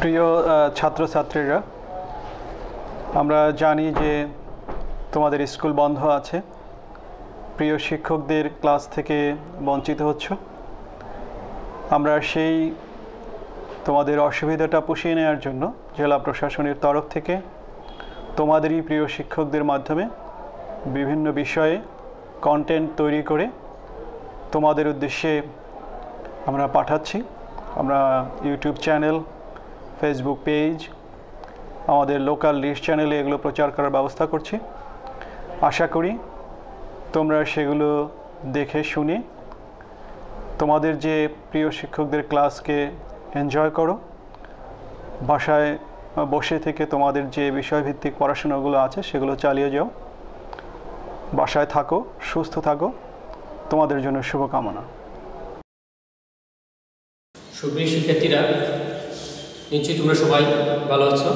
প্রিয় ছাত্রছাত্রীরা, আমরা জানি যে তোমাদের স্কুল বন্ধ আছে, প্রিয় শিক্ষকদের ক্লাস থেকে বঞ্চিত হচ্ছ। আমরা সেই তোমাদের অসুবিধাটা পুষিয়ে নেওয়ার জন্য জেলা প্রশাসনের তরফ থেকে তোমাদেরই প্রিয় শিক্ষকদের মাধ্যমে বিভিন্ন বিষয়ে কন্টেন্ট তৈরি করে তোমাদের উদ্দেশ্যে আমরা পাঠাচ্ছি। আমরা ইউটিউব চ্যানেল, ফেসবুক পেজ, আমাদের লোকাল লিস্ট চ্যানেলে এগুলো প্রচার করার ব্যবস্থা করছি। আশা করি তোমরা সেগুলো দেখে শুনে তোমাদের যে প্রিয় শিক্ষকদের ক্লাসকে এনজয় করো। বাসায় বসে থেকে তোমাদের যে বিষয়ভিত্তিক পড়াশোনাগুলো আছে সেগুলো চালিয়ে যাও। বাসায় থাকো, সুস্থ থাকো, তোমাদের জন্য শুভকামনা। সুপ্রিয় শিক্ষার্থীরা, নিশ্চয়ই তোমরা সবাই ভালো আছো।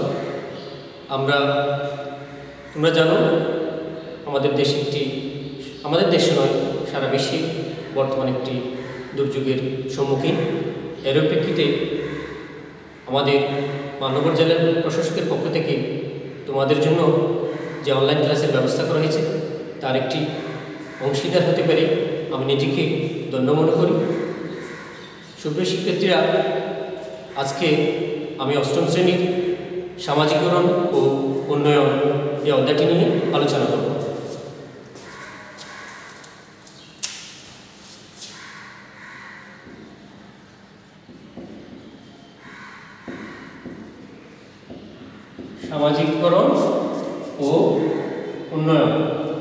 তোমরা জানো আমাদের দেশ নয়, সারা বিশ্বে বর্তমানে একটি দুর্যোগের সম্মুখীন। এর প্রেক্ষিতে আমাদের মানবর জেলার প্রশাসকের পক্ষ থেকে তোমাদের জন্য যে অনলাইন ক্লাসের ব্যবস্থা করা হয়েছে তার একটি অংশীদার হতে পারে আমি নিজেকে ধন্য মনে করি। সুপ্রিয় শিক্ষার্থীরা, আজকে আমি অষ্টম শ্রেণীর সামাজিকরণ ও উন্নয়ন এই অধ্যায়টি নিয়ে আলোচনা করব। সামাজিকরণ ও উন্নয়ন।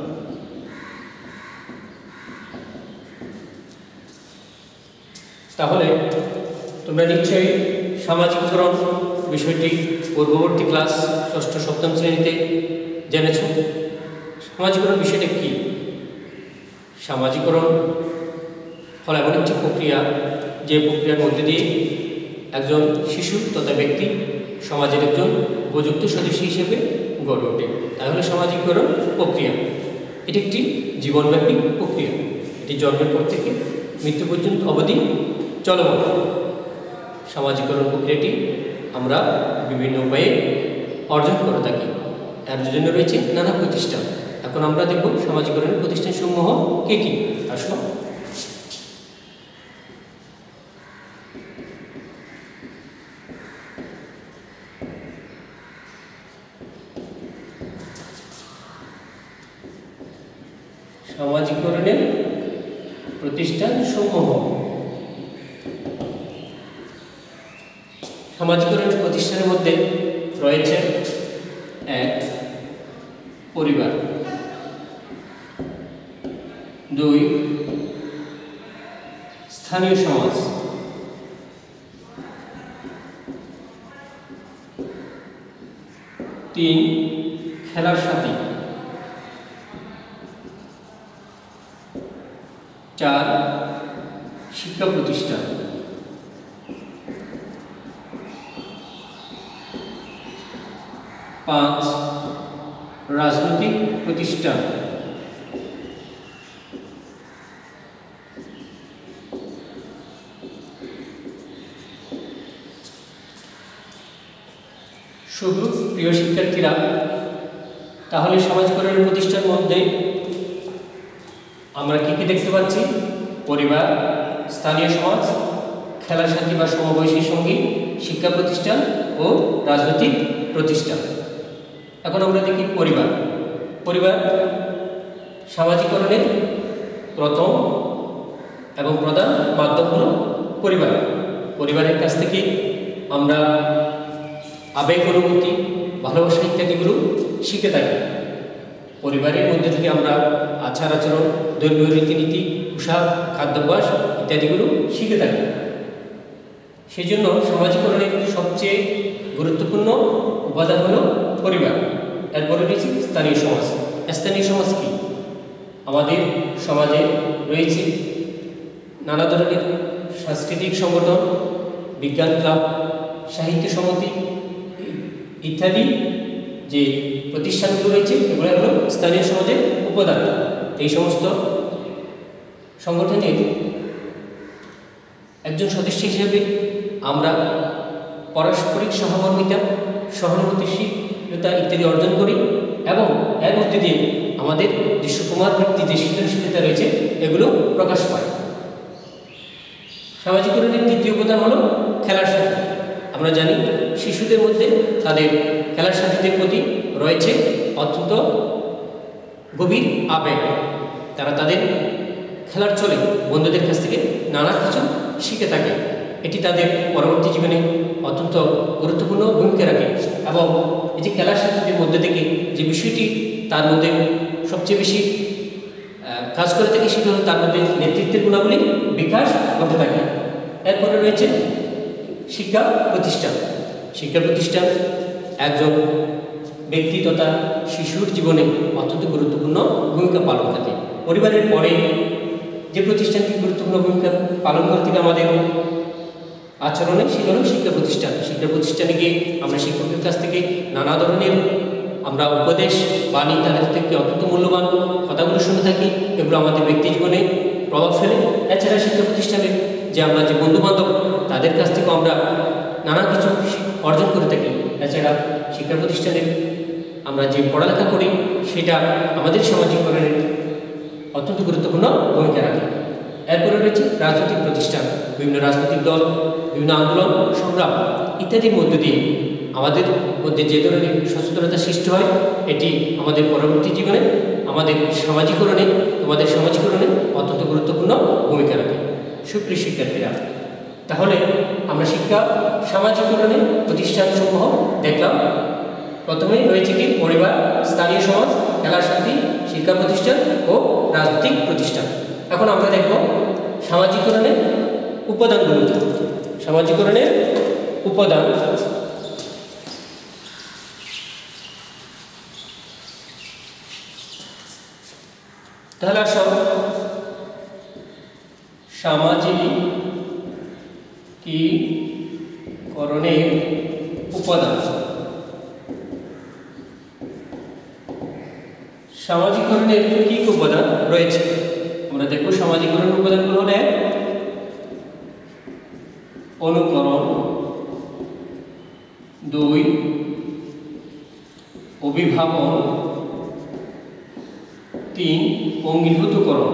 তাহলে তোমরা নিশ্চয়ই সামাজিকরণ বিষয়টি পূর্ববর্তী ক্লাস ষষ্ঠ সপ্তম শ্রেণীতে জেনেছ। সামাজিকরণ বিষয়টা কি? সামাজিকরণ হল এমন একটি প্রক্রিয়া, যে প্রক্রিয়ার মধ্যে দিয়ে একজন শিশু তথা ব্যক্তি সমাজের একজন উপযুক্ত সদস্য হিসেবে গড়ে ওঠে। তাহলে সামাজিকরণ প্রক্রিয়া এটি একটি জীবনব্যাপী প্রক্রিয়া। এটি জন্মের পর থেকে মৃত্যু পর্যন্ত অবধি চলমান। সামাজিকরণ প্রক্রিয়াটি আমরা বিভিন্ন উপায়ে অর্জন করে থাকি। এর জন্য রয়েছে নানা প্রতিষ্ঠান। এখন আমরা দেখব সামাজিকরণের প্রতিষ্ঠানসমূহ কী কী। আসো, সামাজিকরণের প্রতিষ্ঠানসমূহ। সামাজিকরণের প্রতিষ্ঠানের মধ্যে রয়েছে ১. পরিবার, ২. স্থানীয় সমাজ, ৩. খেলার সাথী, ৪. শিক্ষা প্রতিষ্ঠান, ৫. রাজনৈতিক প্রতিষ্ঠান, ৬ প্রিয় শিক্ষার্থীরা, তাহলে সামাজিকরণের প্রতিষ্ঠানের মধ্যে আমরা কি কি দেখতে পাচ্ছি? পরিবার, স্থানীয় সমাজ, খেলার সাথী বা সমবয়সী সঙ্গী, শিক্ষা প্রতিষ্ঠান ও রাজনৈতিক প্রতিষ্ঠান। এখন আমরা দেখি পরিবার। পরিবার সামাজিকরণের প্রথম এবং প্রধান মাধ্যম হল পরিবার। পরিবারের কাছ থেকে আমরা আবেগ, অনুভূতি, ভালোবাসা ইত্যাদিগুলো শিখে থাকি। পরিবারের মধ্যে থেকে আমরা আচার আচরণ, ধর্মীয় রীতিনীতি, পোশাক, খাদ্যাভ্যাস ইত্যাদিগুলো শিখে থাকি। সেই জন্য সামাজিকরণের সবচেয়ে গুরুত্বপূর্ণ উপাদান হল পরিবার। এরপরে রয়েছে স্থানীয় সমাজ। স্থানীয় সমাজ কি? আমাদের সমাজে রয়েছে নানা ধরনের সাংস্কৃতিক সংগঠন, বিজ্ঞান ক্লাব, সাহিত্য সমিতি ইত্যাদি যে প্রতিষ্ঠানগুলো রয়েছে এগুলো হলো স্থানীয় সমাজের উপাদান। এই সমস্ত সংগঠনের একজন সদস্য হিসেবে আমরা পারস্পরিক সহমর্মিতা, সহানুভূতিশীলতা ইত্যাদি অর্জন করি এবং এর মধ্যে দিয়ে আমাদের যে সুকুমার বৃত্তি, যে সৃজনশীলতা রয়েছে, এগুলো প্রকাশ পায়। সামাজিকরণের তৃতীয় উপাদান হলো খেলার সাথী। আমরা জানি শিশুদের মধ্যে তাদের খেলার সাথীদের প্রতি রয়েছে অত্যন্ত গভীর আবেগ। তারা তাদের খেলার চলে বন্ধুদের কাছ থেকে নানা কিছু শিখে থাকে। এটি তাদের পরবর্তী জীবনে অত্যন্ত গুরুত্বপূর্ণ ভূমিকা রাখে এবং এই যে খেলার সাথীদের মধ্যে থেকে যে বিষয়টি তার মধ্যে সবচেয়ে বেশি কাজ করে থাকে, সেটা হলো তার মধ্যে নেতৃত্বের গুণাবলী বিকাশ ঘটতে থাকে। এরপরে রয়েছে শিক্ষা প্রতিষ্ঠান। শিক্ষা প্রতিষ্ঠান একজন ব্যক্তি তথা শিশুর জীবনে অত্যন্ত গুরুত্বপূর্ণ ভূমিকা পালন করে। পরিবারের পরে যে প্রতিষ্ঠানটি গুরুত্বপূর্ণ ভূমিকা পালন করে থাকে আমাদের আচরণে, সেটা হলো শিক্ষা প্রতিষ্ঠান। শিক্ষা প্রতিষ্ঠানে গিয়ে আমরা শিক্ষকের কাছ থেকে নানা ধরনের আমরা উপদেশ বাণী, তাদের থেকে অত্যন্ত মূল্যবান কথাগুলো শুনে থাকি। এগুলো আমাদের ব্যক্তি জীবনে প্রভাব ফেলে। এছাড়া শিক্ষা প্রতিষ্ঠানের যে আমরা যে বন্ধুবান্ধব, তাদের কাছ থেকেও আমরা নানা কিছু অর্জন করে থাকি। এছাড়া শিক্ষা প্রতিষ্ঠানে আমরা যে পড়ালেখা করি, সেটা আমাদের সামাজিকরণের অত্যন্ত গুরুত্বপূর্ণ ভূমিকা রাখে। এরপরে রয়েছে রাজনৈতিক প্রতিষ্ঠান। বিভিন্ন রাজনৈতিক দল, বিভিন্ন আন্দোলন, সংগ্রাম ইত্যাদির মধ্য দিয়ে আমাদের মধ্যে যে ধরনের সচেতনতা সৃষ্টি হয়, এটি আমাদের পরবর্তী জীবনে আমাদের সামাজিকরণে অত্যন্ত গুরুত্বপূর্ণ ভূমিকা রাখে। সুপ্রিয় শিক্ষার্থীরা, তাহলে আমরা শিক্ষা সামাজিকরণের প্রতিষ্ঠানসমূহ দেখলাম। প্রথমেই রয়েছে কি? পরিবার, স্থানীয় সমাজ, খেলার সাথী, শিক্ষা প্রতিষ্ঠান ও রাজনৈতিক প্রতিষ্ঠান। এখন আমরা দেখব সামাজিকরণের উপাদানগুলো। সামাজিকরণের উপাদান তাহলে আসো সামাজিকীকরণের উপাদান। সামাজিকরণের কি কি উপাদান রয়েছে আমরা দেখব। সামাজিকরণের উপাদানগুলো হলো: অনুকরণ, 2 অভিভাবন, 3 অঙ্গীভূতকরণ,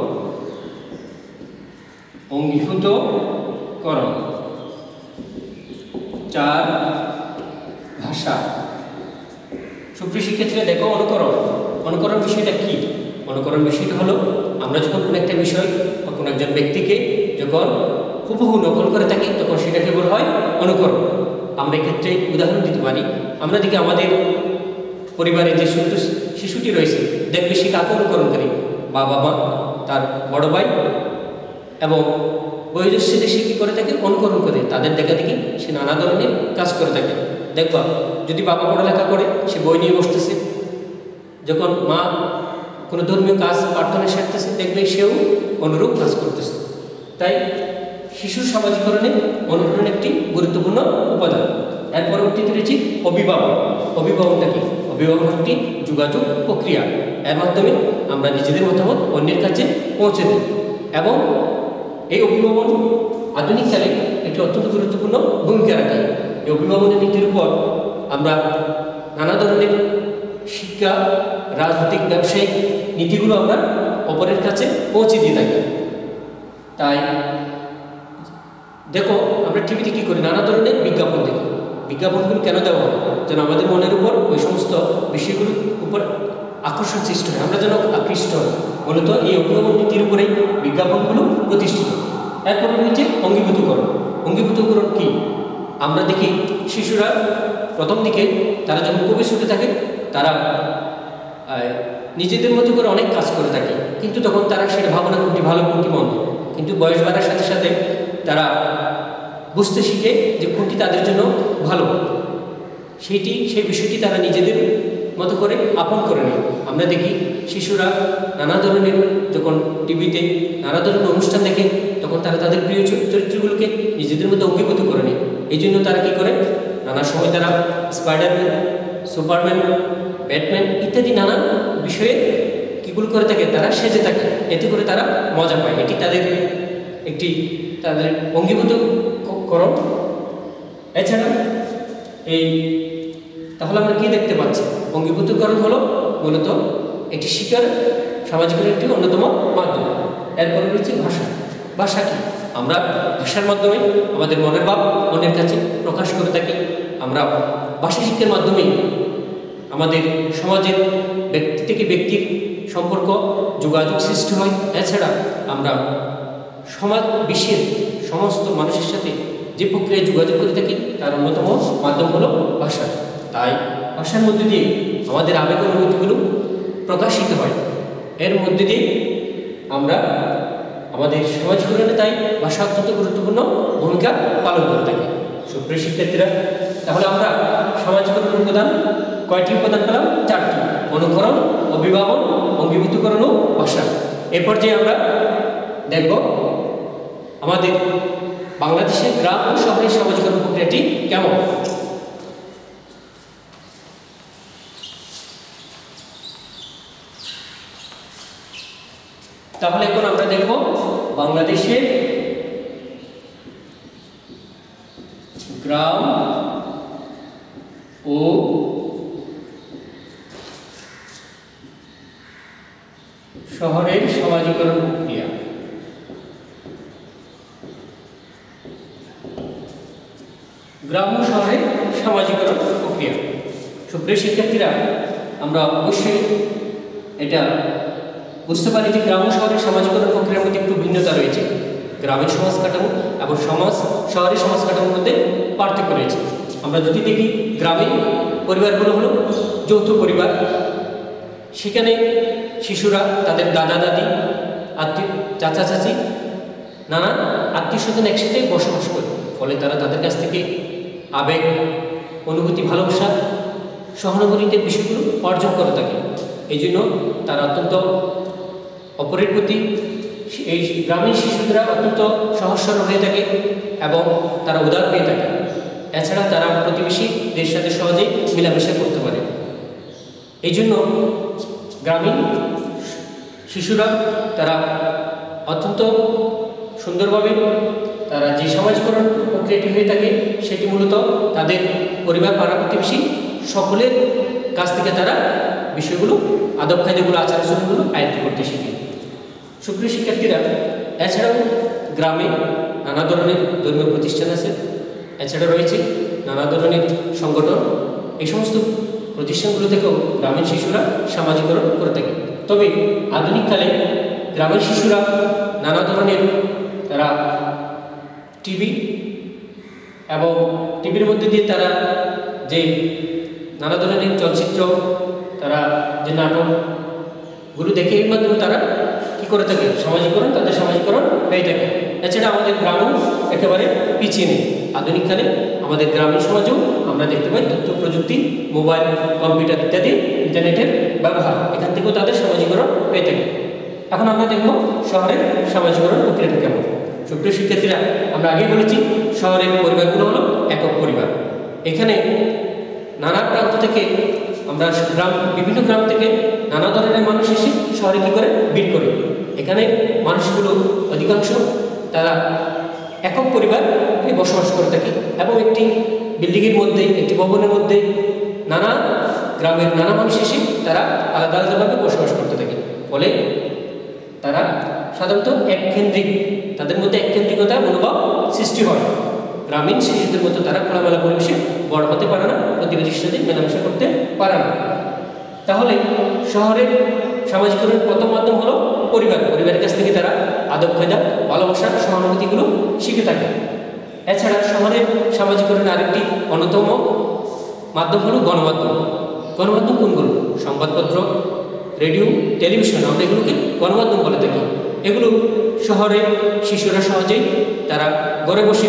4 ভাষা। সুপ্রিয় শিক্ষার্থীরা দেখো, অনুকরণ বিষয়টা কি? অনুকরণ বিষয়টা হলো আমরা যখন কোনো একটা বিষয় বা কোনো একজন ব্যক্তিকে যখন হুবহু নকল করে থাকি, তখন সেটাকে বলা হয় অনুকরণ। আমরা এক্ষেত্রে উদাহরণ দিতে পারি। আমরা দেখি আমাদের পরিবারে যে শিশুটি রয়েছে, দেখবে সে কাকে অনুকরণ করে? বাবা মা, তার বড় ভাই এবং বয়োজ্যেষ্ঠদের সে কী করে থাকে? অনুকরণ করে। তাদের দেখা দেখি সে নানা ধরনের কাজ করে থাকে। দেখবা, যদি বাবা পড়ালেখা করে, সে বই নিয়ে বসতেছে। যখন মা কোনো ধর্মীয় কাজ প্রার্থনা সারতেছে, দেখবে সেও অনুরূপ কাজ করতেছে। তাই শিশুর সামাজিকরণে অনুকরণ একটি গুরুত্বপূর্ণ উপাদান। এর পরবর্তীতে রয়েছে অভিভাবন। অভিভাবনটা কি? অভিভাবন একটি যোগাযোগ প্রক্রিয়া। এর মাধ্যমে আমরা নিজেদের মতামত অন্যের কাছে পৌঁছে দিই এবং এই অভিভাবন আধুনিক কালে একটি অত্যন্ত গুরুত্বপূর্ণ ভূমিকা রাখে। এই অভিভাবনের নীতির উপর আমরা নানা ধরনের শিক্ষা, রাজনৈতিক, ব্যবসায়িক নীতিগুলো আমরা অপরের কাছে পৌঁছে দিয়ে থাকি। তাই দেখো, আমরা টিভিতে কী করি? নানা ধরনের বিজ্ঞাপন দেখি। বিজ্ঞাপনগুলো কেন দেওয়া হয়? যেন আমাদের মনের উপর ওই সমস্ত বিষয়গুলোর উপর আকর্ষণ সৃষ্টি হয়, আমরা যেন আকৃষ্ট হই। মূলত এই অভিভাবন নীতির উপরেই বিজ্ঞাপনগুলো প্রতিষ্ঠিত। এরপরে রয়েছে অঙ্গীভূতকরণ। অঙ্গীভূতকরণ কি? আমরা দেখি শিশুরা প্রথম দিকে তারা যখন খুবই ছোটো থাকে, তারা নিজেদের মতো করে অনেক কাজ করে থাকে, কিন্তু তখন তারা সেটা ভাবনা কোনটি ভালো কোনটি মন্দ। কিন্তু বয়স বাড়ার সাথে সাথে তারা বুঝতে শিখে যে কোনটি তাদের জন্য ভালো, সেই বিষয়টি তারা নিজেদের মতো করে আপন করে নেয়। আমরা দেখি শিশুরা নানা ধরনের যখন টিভিতে নানা ধরনের অনুষ্ঠান দেখে, তখন তারা তাদের প্রিয় চরিত্রগুলোকে নিজেদের মধ্যে অঙ্গীভূত করে নেয়। এই জন্য তারা কী করে? নানা সময় তারা স্পাইডারম্যান, সুপারম্যান, ব্যাটম্যান ইত্যাদি নানা বিষয়ে কীগুলো করে থাকে? তারা সেজে থাকে। এতে করে তারা মজা পায়। এটি তাদের অঙ্গীভূতকরণ। এছাড়া এই তাহলে আমরা কি দেখতে পাচ্ছি? অঙ্গীভূতকরণ হলো মূলত একটি শিকার সামাজিকের একটি অন্যতম মাধ্যম। এরপরে রয়েছে ভাষা। ভাষা কি? আমরা ভাষার মাধ্যমে আমাদের মনের ভাব অন্যের কাছে প্রকাশ করে থাকি। আমরা ভাষা শিক্ষার মাধ্যমেই আমাদের সমাজের ব্যক্তি থেকে ব্যক্তির সম্পর্ক যোগাযোগ সৃষ্টি হয়। এছাড়া আমরা সমাজ বিশ্বের সমস্ত মানুষের সাথে যে প্রক্রিয়ায় যোগাযোগ করে থাকি তার অন্যতম মাধ্যম হলো ভাষা। তাই ভাষার মধ্যে দিয়ে আমাদের আবেগ অনুভূতিগুলো প্রকাশিত হয়। এর মধ্যে দিয়ে আমরা আমাদের সমাজকরণে তাই ভাষা অত্যন্ত গুরুত্বপূর্ণ ভূমিকা পালন করে থাকি। সুপ্রিয় শিক্ষার্থীরা, তাহলে আমরা সমাজকরণের উপাদান কয়টি উপাদান পেলাম? 4টি: অনুকরণ, অভিভাবন, অঙ্গীভূতকরণ ও ভাষা। এরপর যে আমরা দেখব আমাদের বাংলাদেশের গ্রাম ও শহরের সমাজকরণ প্রক্রিয়াটি কেমন। তাহলে এখন আমরা দেখব বাংলাদেশের গ্রাম ও শহরের সমাজীকরণ প্রক্রিয়া। গ্রাম ও শহরের সামাজিকরণ প্রক্রিয়া। সুপ্রিয় শিক্ষার্থীরা, আমরা অবশ্যই এটা বুঝতে পারি যে গ্রাম ও শহরের সামাজিকরণ প্রক্রিয়ার মধ্যে একটু ভিন্নতা রয়েছে। গ্রামের সমাজ কাঠামো এবং শহরের সমাজ কাঠামোর মধ্যে পার্থক্য রয়েছে। আমরা যদি দেখি, গ্রামে পরিবারগুলো হলো যৌথ পরিবার। সেখানে শিশুরা তাদের দাদা দাদি, আত্মীয়, চাচা চাচি, নানা আত্মীয় স্বজন একসাথে বসবাস করে। ফলে তারা তাদের কাছ থেকে আবেগ, অনুভূতি, ভালোবাসা, সহানুভূতির বিষয়গুলো অর্জন করে থাকে। এই জন্য তারা অত্যন্ত অপরের প্রতি, এই গ্রামীণ শিশুরা অত্যন্ত সহজ সরল হয়ে থাকে এবং তারা উদার হয়ে থাকে। এছাড়া তারা প্রতিবেশীদের সাথে সহজেই মেলামেশা করতে পারে। এই জন্য গ্রামীণ শিশুরা তারা অত্যন্ত সুন্দরভাবে তারা যে সমাজকরণ প্রক্রিয়াটি হয়ে থাকে সেটি মূলত তাদের পরিবার, পাড়া প্রতিবেশী সকলের কাছ থেকে তারা বিষয়গুলো, আদব কায়দাগুলো, আচার আচরণগুলো আয়ত্ত করতে শিখে। সুপ্রিয় শিক্ষার্থীরা, এছাড়াও গ্রামে নানা ধরনের ধর্মীয় প্রতিষ্ঠান আছে। এছাড়া রয়েছে নানা ধরনের সংগঠন। এই সমস্ত প্রতিষ্ঠানগুলো থেকেও গ্রামের শিশুরা সামাজিকরণ করে থাকে। তবে আধুনিককালে গ্রামের শিশুরা নানা ধরনের তারা টিভি এবং টিভির মধ্যে দিয়ে তারা যে নানা ধরনের চলচ্চিত্র, তারা যে নাটকগুলো দেখে, এর মাধ্যমে তারা কী করে থাকে? সামাজিকরণ, তাদের সামাজিকরণ হয়ে থাকে। এছাড়া আমাদের গ্রামও একেবারে পিছিয়ে নেই। আধুনিককালে আমাদের গ্রামীণ সমাজেও আমরা দেখতে পাই তথ্য প্রযুক্তি, মোবাইল, কম্পিউটার ইত্যাদি ইন্টারনেটের ব্যবহার, এখান থেকেও তাদের সামাজিকরণ হয়ে থাকে। এখন আমরা দেখব শহরের সামাজিকরণ প্রক্রিয়াটা কেমন। সুপ্রিয় শিক্ষার্থীরা, আমরা আগেই বলেছি শহরের পরিবারগুলো হলো একক পরিবার। এখানে নানা প্রান্ত থেকে আমরা বিভিন্ন গ্রাম থেকে নানা ধরনের মানুষ এসে শহরে কী করে? ভিড় করে। এখানে মানুষগুলো অধিকাংশ তারা একক পরিবারে বসবাস করে থাকে এবং একটি বিল্ডিংয়ের মধ্যে, একটি ভবনের মধ্যে নানা গ্রামের নানা মানুষ এসে তারা আলাদা আলাদাভাবে বসবাস করতে থাকে। ফলে তারা সাধারণত এককেন্দ্রিক, তাদের মধ্যে এককেন্দ্রিকতার মনোভাব সৃষ্টি হয়। গ্রামীণ শিশুদের মতো তারা খোলামেলা পরিবেশে বড় হতে পারে না, প্রতিবেশীর সাথে মেলামেশা করতে পারে না। তাহলে শহরের সামাজিকরণের প্রথম মাধ্যম হলো পরিবার। পরিবারের কাছ থেকে তারা আদব কায়দা, ভালোবাসা, সহানুভূতিগুলো শিখে থাকে। এছাড়া শহরের সামাজিকরণের আরেকটি অন্যতম মাধ্যম হলো গণমাধ্যম। গণমাধ্যম কোনগুলো? সংবাদপত্র, রেডিও, টেলিভিশন, আমরা এগুলোকে গণমাধ্যম বলে থাকি। এগুলো শহরে শিশুরা সহজেই তারা ঘরে বসে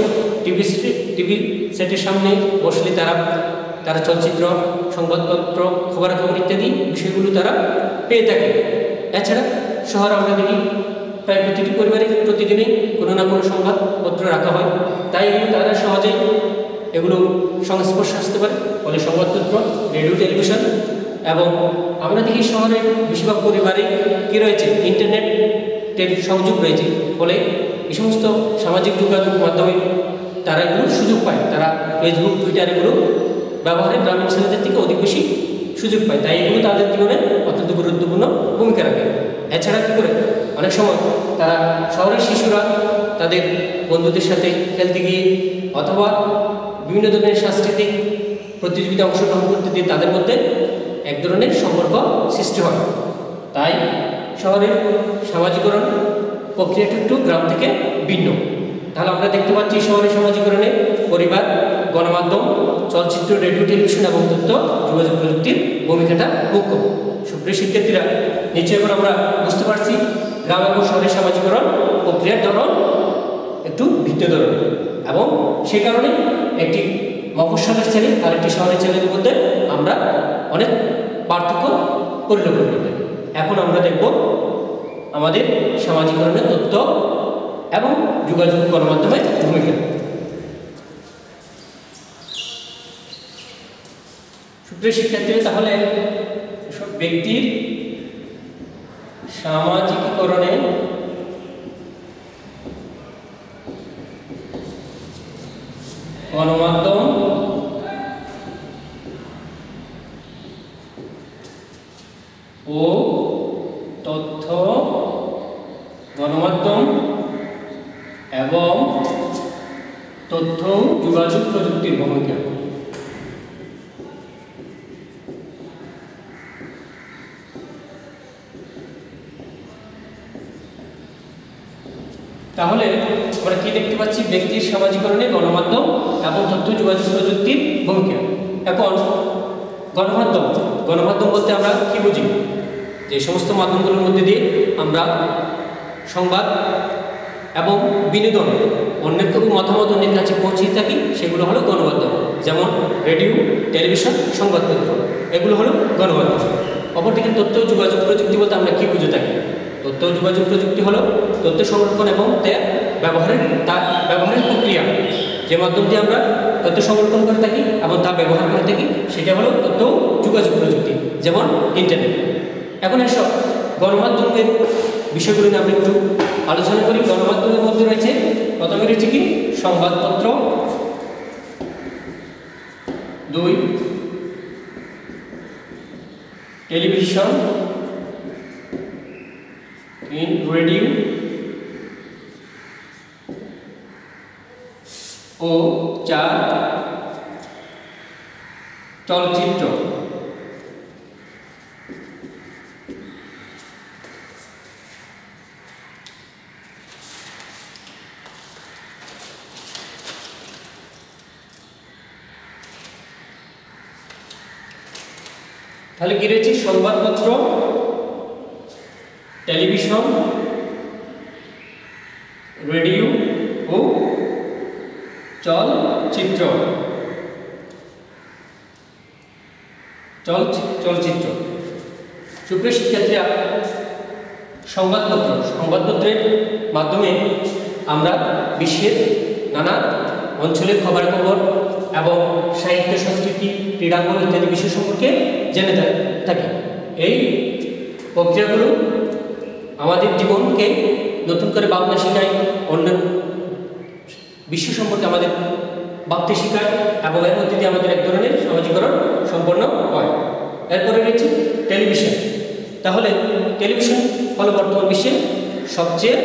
টিভি সেটের সামনে বসলে তারা চলচ্চিত্র, সংবাদপত্র, খবরাখবর ইত্যাদি বিষয়গুলো তারা পেয়ে থাকে। এছাড়া শহরে আমরা দেখি প্রায় প্রতিটি পরিবারে প্রতিদিনই কোনো না কোনো সংবাদপত্র রাখা হয়। তাই তারা সহজেই এগুলো সংস্পর্শে আসতে পারে। ফলে সংবাদপত্র, রেডিও, টেলিভিশন এবং আমরা দেখি শহরের বেশিরভাগ পরিবারে কী রয়েছে? ইন্টারনেটের সংযোগ রয়েছে। ফলে এই সমস্ত সামাজিক যোগাযোগ মাধ্যমে তারা এগুলোর সুযোগ পায়। তারা ফেসবুক, টুইটার এগুলো ব্যবহারে গ্রামীণ ছেলেদের থেকে অধিক বেশি সুযোগ পায়, তাই এগুলো তাদের জীবনে অত্যন্ত গুরুত্বপূর্ণ ভূমিকা রাখে। এছাড়া কী করে অনেক সময় তারা শহরের শিশুরা তাদের বন্ধুদের সাথে খেলতে গিয়ে অথবা বিভিন্ন ধরনের সাংস্কৃতিক প্রতিযোগিতায় অংশগ্রহণ করতে দিয়ে তাদের মধ্যে এক ধরনের সম্পর্ক সৃষ্টি হয়। তাই শহরের সামাজিকরণ প্রক্রিয়াটা একটু গ্রাম থেকে ভিন্ন। তাহলে আমরা দেখতে পাচ্ছি শহরের সামাজিকরণে পরিবার, গণমাধ্যম, চলচ্চিত্র, রেডিও, টেলিভিশন এবং তথ্য যোগাযোগ প্রযুক্তির ভূমিকাটা মুখ্য। সুপ্রিয় শিক্ষার্থীরা, নিশ্চয় করে আমরা বুঝতে পারছি গ্রাম এবং শহরের সামাজিকরণ প্রক্রিয়ার ধরন একটু ভিন্ন ধরনের, এবং সে কারণে একটি মফস্বলের ছেলে আর একটি শহরের ছেলের মধ্যে আমরা অনেক পার্থক্য পরিলক্ষিত করি। এখন আমরা দেখব আমাদের সামাজিকরণের তথ্য এবং যোগাযোগ গণমাধ্যমের ভূমিকা। সুপ্রিয় শিক্ষার্থীরা, তাহলে সব ব্যক্তির সামাজিকীকরণে গণমাধ্যম ও তথ্য গণমাধ্যম এবং তথ্য যোগাযোগ প্রযুক্তির ভূমিকা। তাহলে আমরা কি দেখতে পাচ্ছি? ব্যক্তির সামাজিকরণে গণমাধ্যম এবং তথ্য যোগাযোগ প্রযুক্তির ভূমিকা। এখন গণমাধ্যম বলতে আমরা কি বুঝি? যে সমস্ত মাধ্যমগুলোর মধ্যে দিয়ে আমরা সংবাদ এবং বিনোদন অন্যের মতামত অন্যের কাছে পৌঁছে থাকি, সেগুলো হলো গণমাধ্যম। যেমন রেডিও, টেলিভিশন, সংবাদপত্র, এগুলো হলো গণমাধ্যম। অপরদিকে তথ্য যোগাযোগ প্রযুক্তি বলতে আমরা কি বুঝে থাকি? তথ্য যোগাযোগ প্রযুক্তি হলো তথ্য সংরক্ষণ এবং ব্যবহারের প্রক্রিয়া, যে মাধ্যম দিয়ে আমরা তথ্য সংরক্ষণ করে থাকি এবং তা ব্যবহার করে থাকি, সেটা হলো তথ্য যোগাযোগ প্রযুক্তি, যেমন ইন্টারনেট। এখন এসব গণমাধ্যমের বিষয়গুলো নিয়ে আমরা একটু আলোচনা করি। গণমাধ্যমের মধ্যে রয়েছে, প্রথমে রয়েছে কি? সংবাদপত্র, 2 টেলিভিশন, 3 রেডিও ও 4 চলচ্চিত্র। তাহলে কি রয়েছে? সংবাদপত্র, টেলিভিশন, রেডিও ও চলচ্চিত্র। সুপ্রিয় শিক্ষার্থীরা, সংবাদপত্রের মাধ্যমে আমরা বিশ্বের নানা অঞ্চলের খবরাখবর এবং সাহিত্য, সংস্কৃতি, ক্রীড়াঙ্গন ইত্যাদি বিষয় সম্পর্কে জেনে থাকি। এই প্রক্রিয়াগুলো আমাদের জীবনকে নতুন করে ভাবনা শেখায়, অন্য বিশ্ব সম্পর্কে আমাদের ভাবতে শেখায়, এবং এর মধ্যে দিয়ে আমাদের এক ধরনের সামাজিকরণ সম্পন্ন হয়। এরপরে রয়েছে টেলিভিশন। তাহলে টেলিভিশন হলো বর্তমান বিশ্বে সবচেয়ে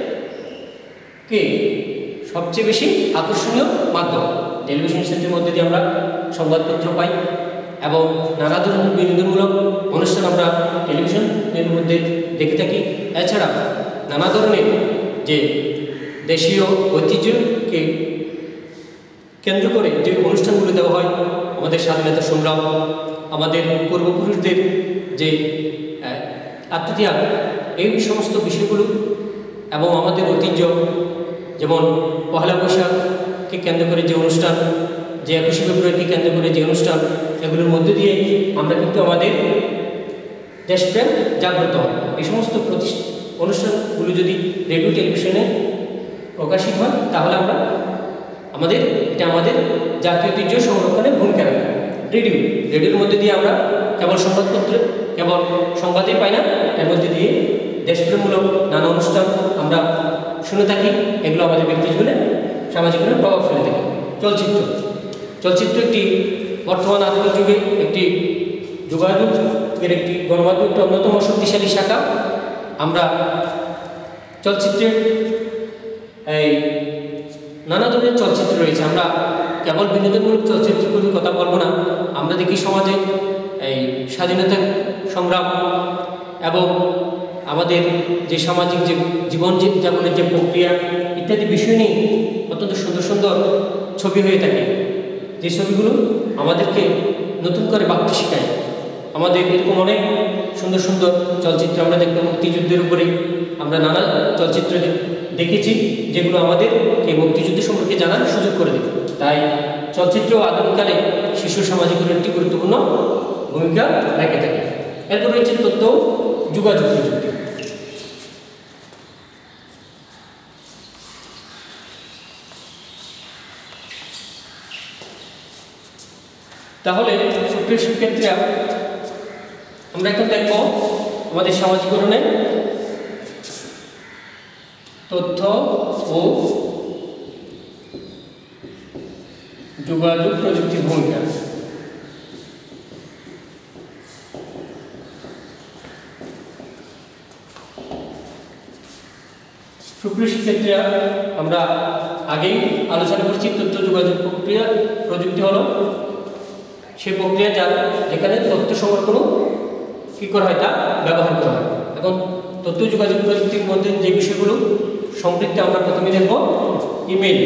বেশি আকর্ষণীয় মাধ্যম। টেলিভিশন সেটের মধ্যে দিয়ে আমরা সংবাদপত্র পাই এবং নানা ধরনের বিনোদনমূলক অনুষ্ঠান আমরা টেলিভিশনের মধ্যে দেখে থাকি। এছাড়া নানা ধরনের যে দেশীয় ঐতিহ্যকে কেন্দ্র করে যে অনুষ্ঠানগুলো দেওয়া হয়, আমাদের স্বাধীনতা সংগ্রাম, আমাদের পূর্বপুরুষদের যে আত্মত্যাগ, এই সমস্ত বিষয়গুলো এবং আমাদের ঐতিহ্য, যেমন পহেলা বৈশাখকে কেন্দ্র করে যে অনুষ্ঠান, যে 21শে ফেব্রুয়ারিকে কেন্দ্র করে যে অনুষ্ঠান, এগুলোর মধ্যে দিয়ে আমরা কিন্তু আমাদের দেশপ্রেম জাগ্রত হয়। এই সমস্ত অনুষ্ঠানগুলো যদি রেডিও, টেলিভিশনে প্রকাশিত হয়, তাহলে এটা আমাদের জাতীয় ঐতিহ্য সংরক্ষণে ভূমিকা রাখে। রেডিওর মধ্যে দিয়ে আমরা কেবল সংবাদই পাই না, এর মধ্যে দিয়ে দেশপ্রেমমূলক নানা অনুষ্ঠান আমরা শুনে থাকি। এগুলো আমাদের ব্যক্তি জীবনে সামাজিক প্রভাব ফেলে থাকে। চলচ্চিত্র একটি বর্তমান আধুনিক যুগে একটি যোগাযোগের একটি গণমাধ্যম একটি অন্যতম শক্তিশালী শাখা। আমরা চলচ্চিত্রের এই নানা ধরনের চলচ্চিত্র রয়েছে। আমরা কেবল বিনোদনমূলক চলচ্চিত্রগুলির কথা বলবো না, আমরা দেখি সমাজে এই স্বাধীনতা সংগ্রাম এবং আমাদের যে সামাজিক যে জীবন যাপনের যে প্রক্রিয়া ইত্যাদি বিষয় নিয়ে অত্যন্ত সুন্দর সুন্দর ছবি হয়ে থাকে, যে ছবিগুলো আমাদেরকে নতুন করে ভাবতে শেখায়। আমাদের এরকম অনেক সুন্দর সুন্দর চলচ্চিত্র আমরা দেখব, মুক্তিযুদ্ধের উপরে আমরা নানা চলচ্চিত্র দেখেছি যেগুলো আমাদের এই মুক্তিযুদ্ধ সম্পর্কে জানার সুযোগ করে দেবে। তাই চলচ্চিত্র আধুনিককালে শিশু সামাজিকের একটি গুরুত্বপূর্ণ ভূমিকা রেখে থাকে। এরপর রয়েছে তথ্য যোগাযোগ প্রযুক্তি। তাহলে সুপ্রিয় শিক্ষার্থীরা, আমরা এখন দেখব আমাদের সামাজিকরণে তথ্য ও যোগাযোগ প্রযুক্তির ভূমিকা। সুপ্রিয় শিক্ষার্থীরা, আমরা আগেই আলোচনা করছি তথ্য যোগাযোগ প্রযুক্তি হলো সেই প্রক্রিয়া যেখানে তথ্য সংরক্ষণ কী করা হয় তা ব্যবহার করা হয়। এখন তথ্য যোগাযোগ প্রযুক্তির মধ্যে যে বিষয়গুলো সম্পৃক্ত আমরা প্রথমে দেখব ইমেল।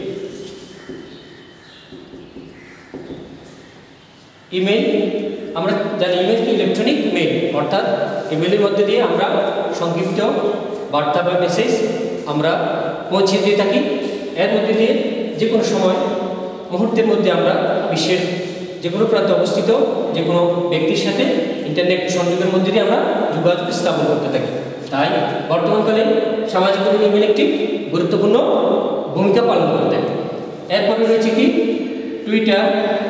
ইমেল আমরা জানি ইমেল কি ইলেকট্রনিক মেল, অর্থাৎ ইমেলের মধ্যে দিয়ে আমরা সংক্ষিপ্ত বার্তা বা মেসেজ আমরা পৌঁছে দিয়ে থাকি। এর মধ্যে দিয়ে যে কোনো সময় মুহূর্তের মধ্যে আমরা বিশ্বের যে কোনো প্রান্তে অবস্থিত যে কোনো ব্যক্তির সাথে ইন্টারনেট সংযোগের মধ্যে দিয়ে আমরা যোগাযোগ স্থাপন করতে থাকি। তাই বর্তমানকালে সামাজিক ইমেল একটি গুরুত্বপূর্ণ ভূমিকা পালন করতে থাকে। এরপরে রয়েছে কি টুইটার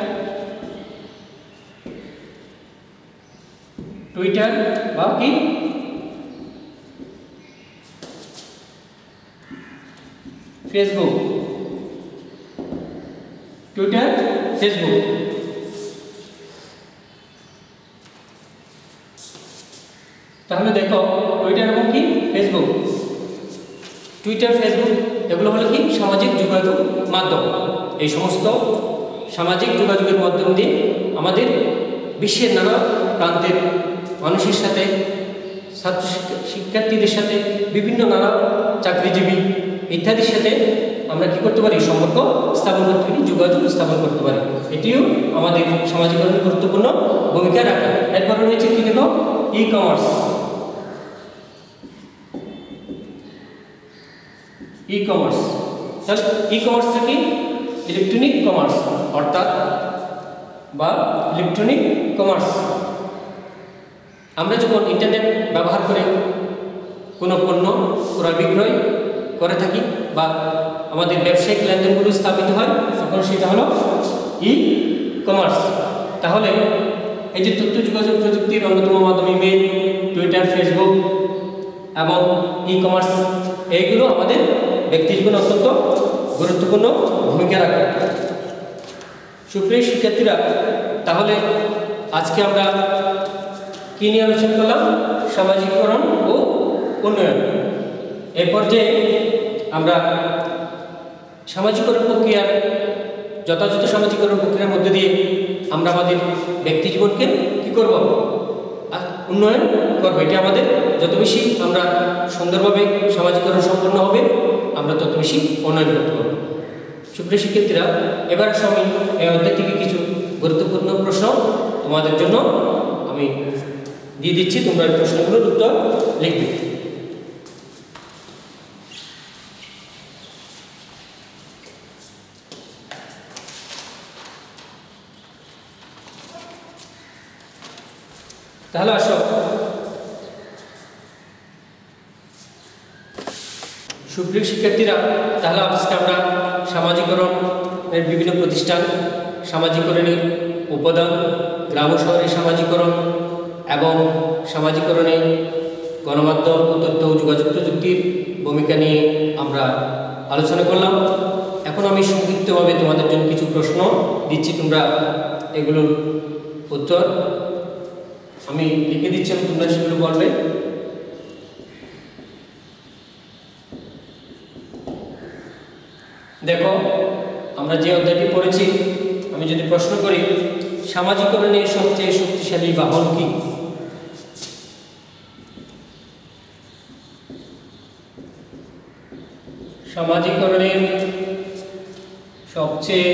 বা কি ফেসবুক। টুইটার, ফেসবুক তাহলে দেখো টুইটার এবং কি ফেসবুক। টুইটার, ফেসবুক এগুলো হলো কি সামাজিক যোগাযোগ মাধ্যম। এই সমস্ত সামাজিক যোগাযোগের মাধ্যম দিয়ে আমাদের বিশ্বের নানা প্রান্তের মানুষের সাথে, ছাত্র শিক্ষার্থীদের সাথে, বিভিন্ন নানা চাকরিজীবী ইত্যাদির সাথে আমরা কি করতে পারি, সম্পর্ক স্থাপন করতে পারি, যোগাযোগ স্থাপন করতে পারি। এটিও আমাদের সামাজিকরণের গুরুত্বপূর্ণ ভূমিকা রাখে। এরপরে রয়েছে কি দেখো e commerce. E commerce e commerce কি ইলেকট্রনিক কমার্স, অর্থাৎ বা ইলেকট্রনিক কমার্স। আমরা যখন ইন্টারনেট ব্যবহার করে কোনো পণ্য ক্রয় বিক্রয় করে থাকি বা আমাদের ব্যবসায়িক লেনদেনগুলো স্থাপিত হয়, তখন সেটা হলো ই কমার্স। তাহলে এই যে তথ্য যোগাযোগ প্রযুক্তির অন্যতম মাধ্যম ইমেল, টুইটার, ফেসবুক এবং ই কমার্স, এইগুলো আমাদের ব্যক্তি জীবনে অত্যন্ত গুরুত্বপূর্ণ ভূমিকা রাখে। সুপ্রিয় শিক্ষার্থীরা, তাহলে আজকে আমরা কি নিয়ে আলোচনা করলাম? সামাজিকীকরণ ও উন্নয়ন। এই পর্যায়ে আমরা সামাজিকরণ প্রক্রিয়ার যথাযথ সামাজিকরণ প্রক্রিয়ার মধ্যে দিয়ে আমরা আমাদের ব্যক্তি জীবনকে কী করব, উন্নয়ন করবো। এটা আমাদের যত বেশি আমরা সুন্দরভাবে সামাজিকরণ সম্পন্ন হবে, আমরা তত বেশি উন্নয়ন করতে পারব। সুপ্রিয় শিক্ষার্থীরা, এবার আমি এই অধ্যায় থেকে কিছু গুরুত্বপূর্ণ প্রশ্ন তোমাদের জন্য আমি দিয়ে দিচ্ছি, তোমরা এই প্রশ্নগুলোর উত্তর লিখবে। তাহলে আসো, সুপ্রিয় শিক্ষার্থীরা, তাহলে আজকে আমরা সামাজিকরণের বিভিন্ন প্রতিষ্ঠান, সামাজিকরণের উপাদান, গ্রাম ও শহরের সামাজিকরণ এবং সামাজিকরণে গণমাধ্যম ও তথ্য ও যোগাযোগ প্রযুক্তির ভূমিকা নিয়ে আমরা আলোচনা করলাম। এখন আমি সংক্ষিপ্তভাবে তোমাদের জন্য কিছু প্রশ্ন দিচ্ছি, তোমরা এগুলোর উত্তর আমি লিখে দিচ্ছি, তোমরা সেগুলো বলবে। দেখো, আমরা যে অধ্যায়টি পড়েছি, আমি যদি প্রশ্ন করি সামাজিকরণের সবচেয়ে শক্তিশালী বাহন কি? সামাজিকরণের সবচেয়ে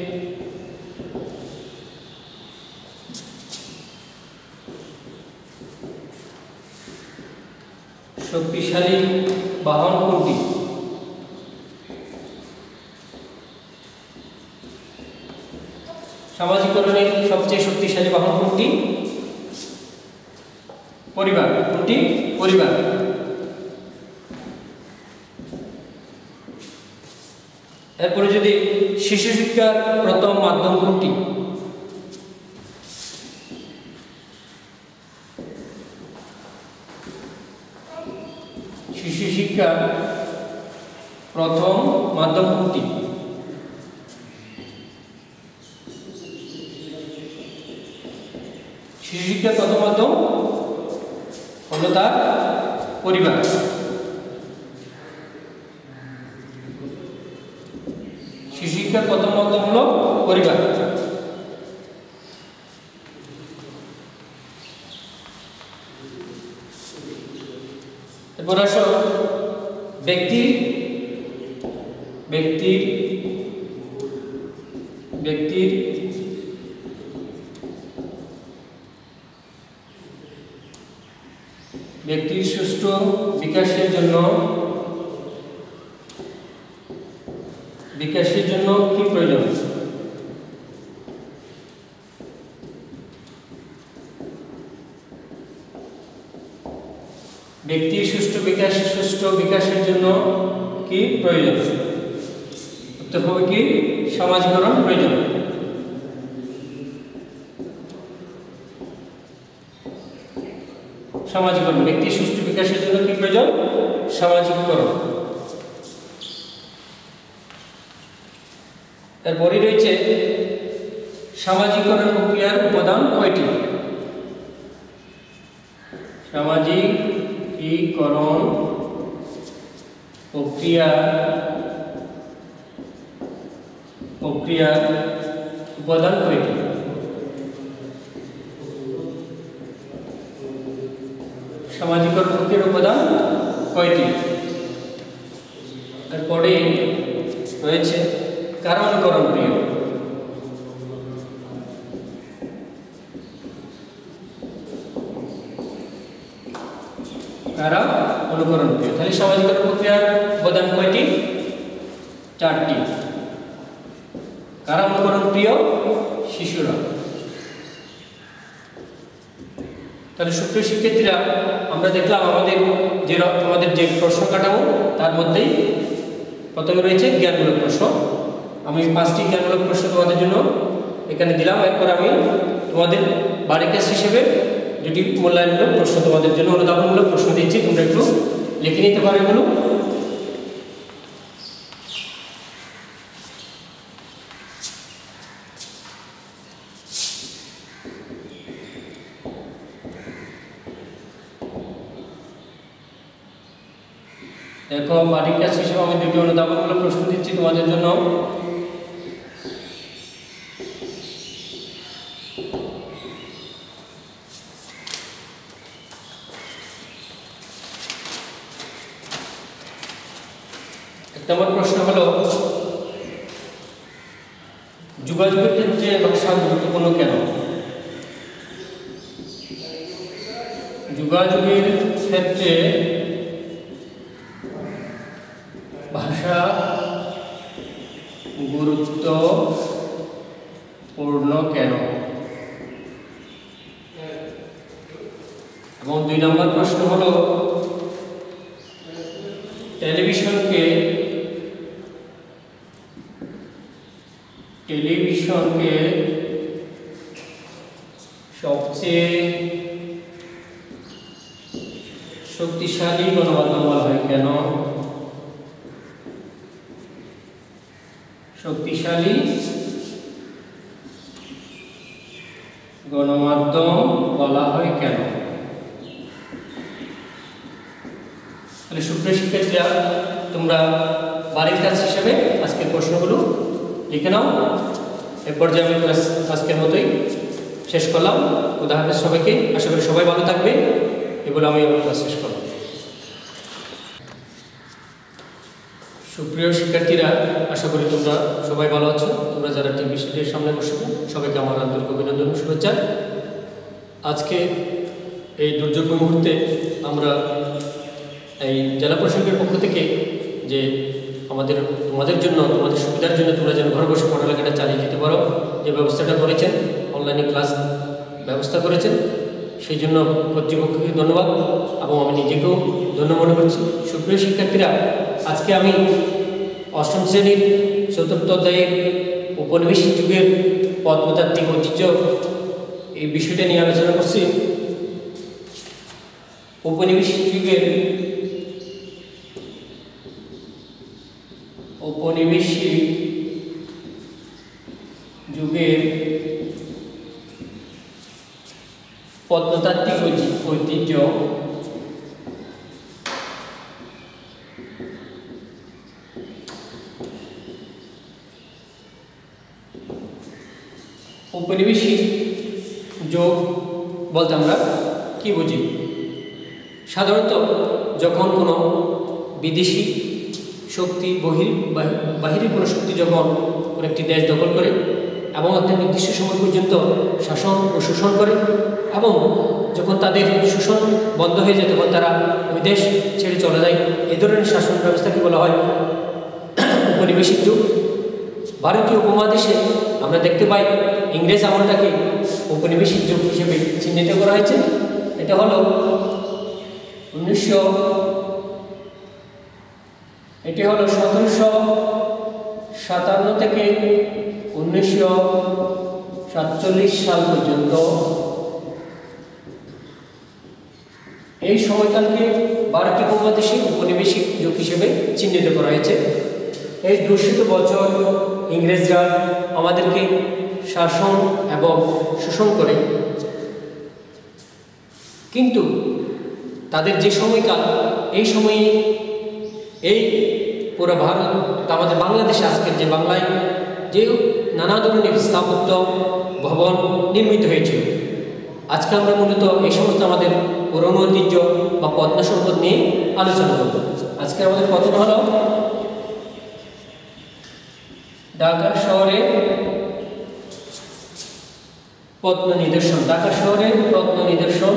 শক্তিশালী বাহন কোনটি? সামাজিকরণের সবচেয়ে শক্তিশালী বাহন কোনটি? পরিবার। কোনটি? পরিবার। এরপরে যদি শিশু শিক্ষার প্রথম মাধ্যম কোনটি? শিশু শিক্ষার প্রথম মাধ্যম কোনটি? শিশু শিক্ষার প্রথম মাধ্যম হলো তার পরিবার। শিশু শিক্ষার প্রথম মাধ্যম হলো পরিবার। এরপর আসো ব্যক্তির সুষ্ঠু বিকাশের জন্য কি প্রয়োজন? ব্যক্তির সুষ্ঠু বিকাশের জন্য কি প্রয়োজন? উত্তর হবে কি? সমাজীকরণ প্রয়োজন। সমাজীকরণ, ব্যক্তির সুষ্ঠু বিকাশের জন্য কি প্রয়োজন? সামাজিকীকরণ। এরপরই রয়েছে সামাজিকীকরণ প্রক্রিয়ার উপাদান কয়টি? সামাজিকীকরণ প্রক্রিয়ার উপাদান কয়টি? সামাজিকীকরণ প্রক্রিয়ার উপাদান কয়টি? তারপরে রয়েছে কারা অনুকরণ প্রিয়? কারা অনুকরণ প্রিয়? তাহলে সামাজিকীকরণ প্রক্রিয়ার উপাদান কয়টি? 4টি। কারা অনুকরণ প্রিয়? শিশুরা। তাহলে সুপ্রিয় শিক্ষার্থীরা, আমরা দেখলাম আমাদের যে প্রশ্ন কাঠামো, তার মধ্যেই প্রথমে রয়েছে জ্ঞানমূলক প্রশ্ন। আমি 5টি জ্ঞানমূলক প্রশ্ন তোমাদের জন্য এখানে দিলাম। এরপর আমি তোমাদের বাড়ি কাজ হিসেবে 2টি মূল্যায়নমূলক প্রশ্ন তোমাদের জন্য, অনুধাবনমূলক প্রশ্ন দিচ্ছি, তোমরা একটু লিখে নিতে পারো এগুলো। দেখো, বাড়ির কাজ হিসেবে আমি 2টি অনুধাবনমূলক প্রশ্ন দিচ্ছি তোমাদের জন্য। এক নম্বর প্রশ্ন হলো, যোগাযোগের ক্ষেত্রে ভাষা গুরুত্বপূর্ণ কেন? যোগাযোগের ক্ষেত্রে ভাষা গুরুত্বপূর্ণ কেন? এবং 2 নম্বর প্রশ্ন হলো, টেলিভিশনকে সবচেয়ে শক্তিশালী গণমাধ্যম বলা হয় কেন? শক্তিশালী গণমাধ্যম বলা হয় কেন? তাহলে সুপ্রিয় শিক্ষার্থীরা, তোমরা বাড়ির কাজ হিসেবে আজকের প্রশ্নগুলো লিখে নাও। এর পর্যায়ে আমি ক্লাস আজকের মতোই শেষ করলাম। খুদা হাফেজ সবাইকে। আশা করি সবাই ভালো থাকবে। এগুলো আমি ক্লাস শেষ করলাম। সুপ্রিয় শিক্ষার্থীরা, আশা করি তোমরা সবাই ভালো আছো। তোমরা যারা টিভি স্ক্রিনের সামনে বসে, সবাইকে আমার আন্তরিক অভিনন্দন ও শুভেচ্ছা। আজকে এই দুর্যোগ মুহূর্তে আমরা এই জেলা প্রশাসনের পক্ষ থেকে যে তোমাদের জন্য, তোমাদের সুবিধার জন্য তোমরা যেন ঘরে বসে পড়ালেখাটা চালিয়ে যেতে পারো, যে ব্যবস্থাটা করেছেন, অনলাইনে ক্লাস ব্যবস্থা করেছেন, সেই জন্য কর্তৃপক্ষকে ধন্যবাদ এবং আমি নিজেকেও ধন্য মনে করছি। সুপ্রিয় শিক্ষার্থীরা, আজকে আমি অষ্টম শ্রেণীর চতুর্থ অধ্যায়ের উপনিবেশিক যুগের প্রত্নতাত্ত্বিক ঐতিহ্য এই বিষয়টা নিয়ে আলোচনা করছি। উপনিবেশিক যুগের প্রত্নতাত্ত্বিক ঐতিহ্য উপনিবেশিক যুগ বলতে আমরা কি বুঝি? সাধারণত যখন কোনো বিদেশি শক্তি, বাহিরের কোনো শক্তি যখন কোনো একটি দেশ দখল করে এবং একটা নির্দিষ্ট সময় পর্যন্ত শাসন ও শোষণ করে, এবং যখন তাদের শোষণ বন্ধ হয়ে যায় তখন তারা ওই দেশ ছেড়ে চলে যায়, এই ধরনের শাসন ব্যবস্থাকে বলা হয় উপনিবেশিক যুগ। ভারতীয় উপমহাদেশে আমরা দেখতে পাই ইংরেজ আমলটাকে উপনিবেশিক যুগ হিসেবে চিহ্নিত করা হয়েছে। এটা হলো 1757 থেকে 1947 সাল পর্যন্ত এই সময়কালকে ভারতীয় উপমহাদেশে উপনিবেশিক যুগ হিসেবে চিহ্নিত করা হয়েছে। এই 200 বছর ইংরেজরা আমাদেরকে শাসন এবং শোষণ করে, কিন্তু তাদের যে সময়কাল, এই সময়ে এই পুরো ভারত, আমাদের বাংলাদেশে, আজকের যে বাংলায় যে নানা ধরনের স্থাপত্য ভবন নির্মিত হয়েছিল, আজকে আমরা মূলত এই সমস্ত আমাদের পুরনো ঐতিহ্য বা প্রত্ন সম্পদ নিয়ে আলোচনা করব। আজকে আমাদের প্রথম হলো ঢাকা শহরে প্রত্ন নিদর্শন। ঢাকা শহরের প্রত্ন নিদর্শন।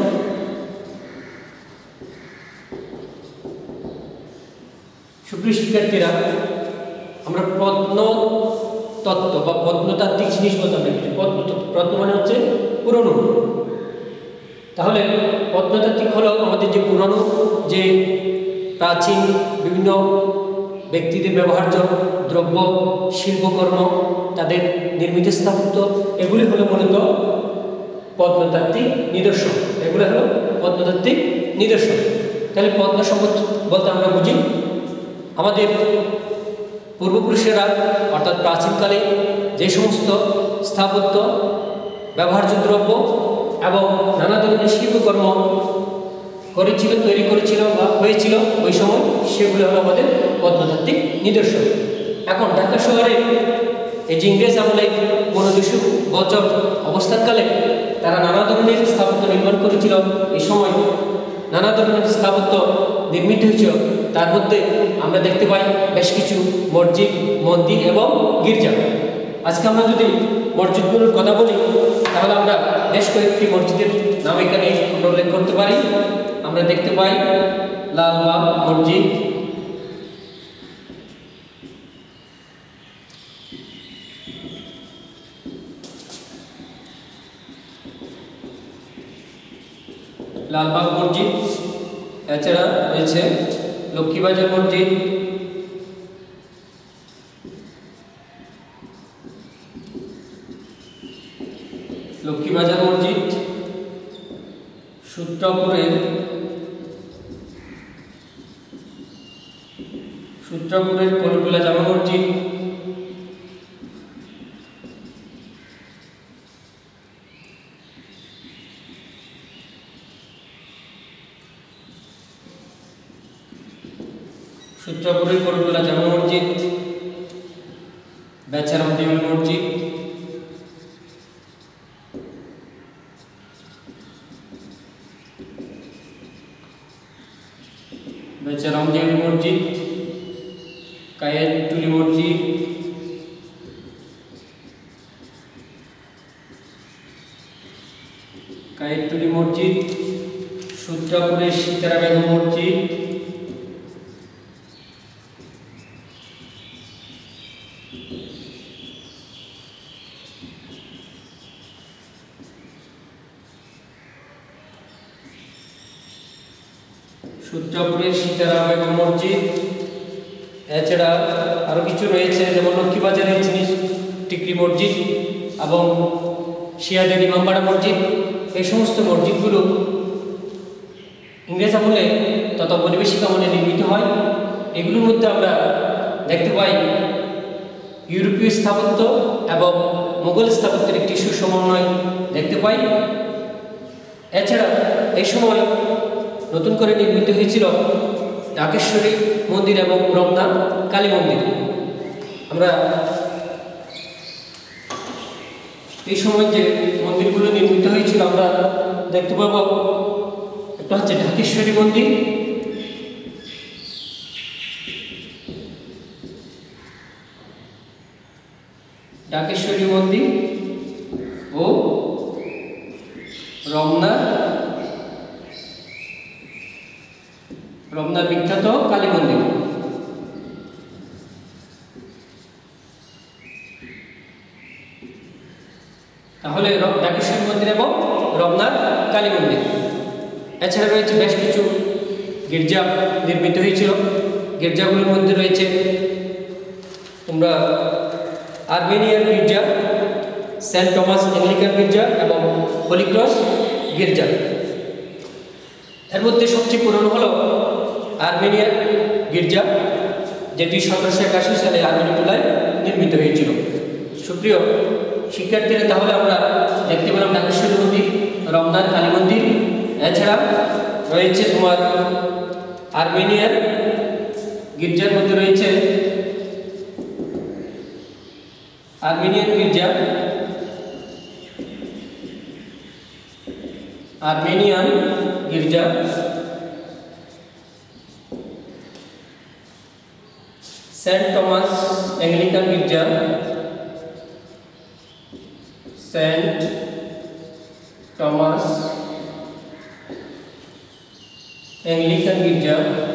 সুপ্রিয় শিক্ষার্থীরা, আমরা প্রত্নতত্ত্ব বা প্রত্নতাত্ত্বিক জিনিস বলতে আমরা কিছু প্রত্ন মানে হচ্ছে পুরনো। তাহলে প্রত্নতাত্ত্বিক হলো আমাদের যে পুরনো, যে প্রাচীন বিভিন্ন ব্যক্তিদের ব্যবহার্য দ্রব্য, শিল্পকর্ম, তাদের নির্মিত স্থাপত্য, এগুলি হলো মূলত প্রত্নতাত্ত্বিক নিদর্শন। এগুলো হলো প্রত্নতাত্ত্বিক নিদর্শন। তাহলে প্রত্ন সম্পদ বলতে আমরা বুঝি আমাদের পূর্বপুরুষেরা, অর্থাৎ প্রাচীনকালে যে সমস্ত স্থাপত্য, ব্যবহার্য দ্রব্য এবং নানা ধরনের শিল্পকর্ম করেছিল, তৈরি করেছিল বা হয়েছিল ওই সময়, সেগুলো হলো আমাদের প্রত্নতাত্ত্বিক নিদর্শন। এখন ঢাকা শহরে এই যে ইংরেজ আমলে 1500 বছর অবস্থানকালে তারা নানা ধরনের স্থাপত্য নির্মাণ করেছিল। এই সময় নানা ধরনের স্থাপত্য নির্মিত হয়েছিল। তার মধ্যে আমরা দেখতে পাই বেশ কিছু মসজিদ, মন্দির এবং গির্জা। আজকে আমরা যদি মসজিদগুলোর কথা বলি, তাহলে আমরা বেশ কয়েকটি মসজিদের নাম এখানে উল্লেখ করতে পারি। আমরা দেখতে পাই লালবাগ মসজিদ, লালবাগ মসজিদ, এছাড়া রয়েছে লক্ষ্মীবাজার মসজিদ, লক্ষ্মীবাজার মসজিদ, সূত্রাপুরের কলিফুলা জামা মসজিদ, সূত্রাপুরের করুটলা জামা মসজিদ, বেচারাম দেউল মসজিদ, বেচারাম দেউল মসজিদ, কায়েতটুলি মসজিদ, কায়েতটুলি মসজিদ, সূত্রাপুরের সীতারা বেগম মসজিদ, সূত্রাপুরের সীতারা বেগম মসজিদ। এছাড়া আরও কিছু রয়েছে, যেমন লক্ষ্মীবাজারের জিনিস টিকরি মসজিদ এবং শিয়াদের ইমামবাড়া মসজিদ। এই সমস্ত মসজিদগুলো ইংরেজ আমলে তথা ঔপনিবেশিক আমলে নির্মিত হয়। এগুলোর মধ্যে আমরা দেখতে পাই ইউরোপীয় স্থাপত্য এবং মোগল স্থাপত্যের একটি সুসমন্বয় দেখতে পাই। এছাড়া এই সময় নতুন করে নির্মিত হয়েছিল ঢাকেশ্বরী মন্দির এবং রমনা কালী মন্দির। আমরা এই সময় যে মন্দিরগুলো নির্মিত হয়েছিল আমরা দেখতে পাব, একটা হচ্ছে ঢাকেশ্বরী মন্দির, ঢাকেশ্বরী মন্দির ও রমনা বিখ্যাত কালী মন্দির। তাহলে ঢাকেশ্বরী মন্দির এবং রমনার কালী মন্দির। এছাড়া রয়েছে বেশ কিছু গির্জা নির্মিত হয়েছিল। গির্জাগুলোর মধ্যে রয়েছে তোমরা আর্মেনিয়ার গির্জা, সেন্ট টমাস অ্যাংলিকান গির্জা এবং হোলি ক্রস গির্জা। এর মধ্যে সবচেয়ে পুরনো হলো আর্মেনিয়ার গির্জা, যেটি 1781 সালে আর্মেনিয়ায় নির্মিত হয়েছিল। সুপ্রিয় শিক্ষার্থীরা, তাহলে আমরা দেখতে পেলাম ঢাকেশ্বরী মন্দির, রমনার কালী মন্দির। এছাড়া রয়েছে তোমার আর্মেনিয়ার গির্জার মধ্যে রয়েছে আর্মেনিয়ান গির্জা, সেন্ট টমাস অ্যাংলিকান গির্জা, সেন্ট টমাস অ্যাংলিকান গির্জা,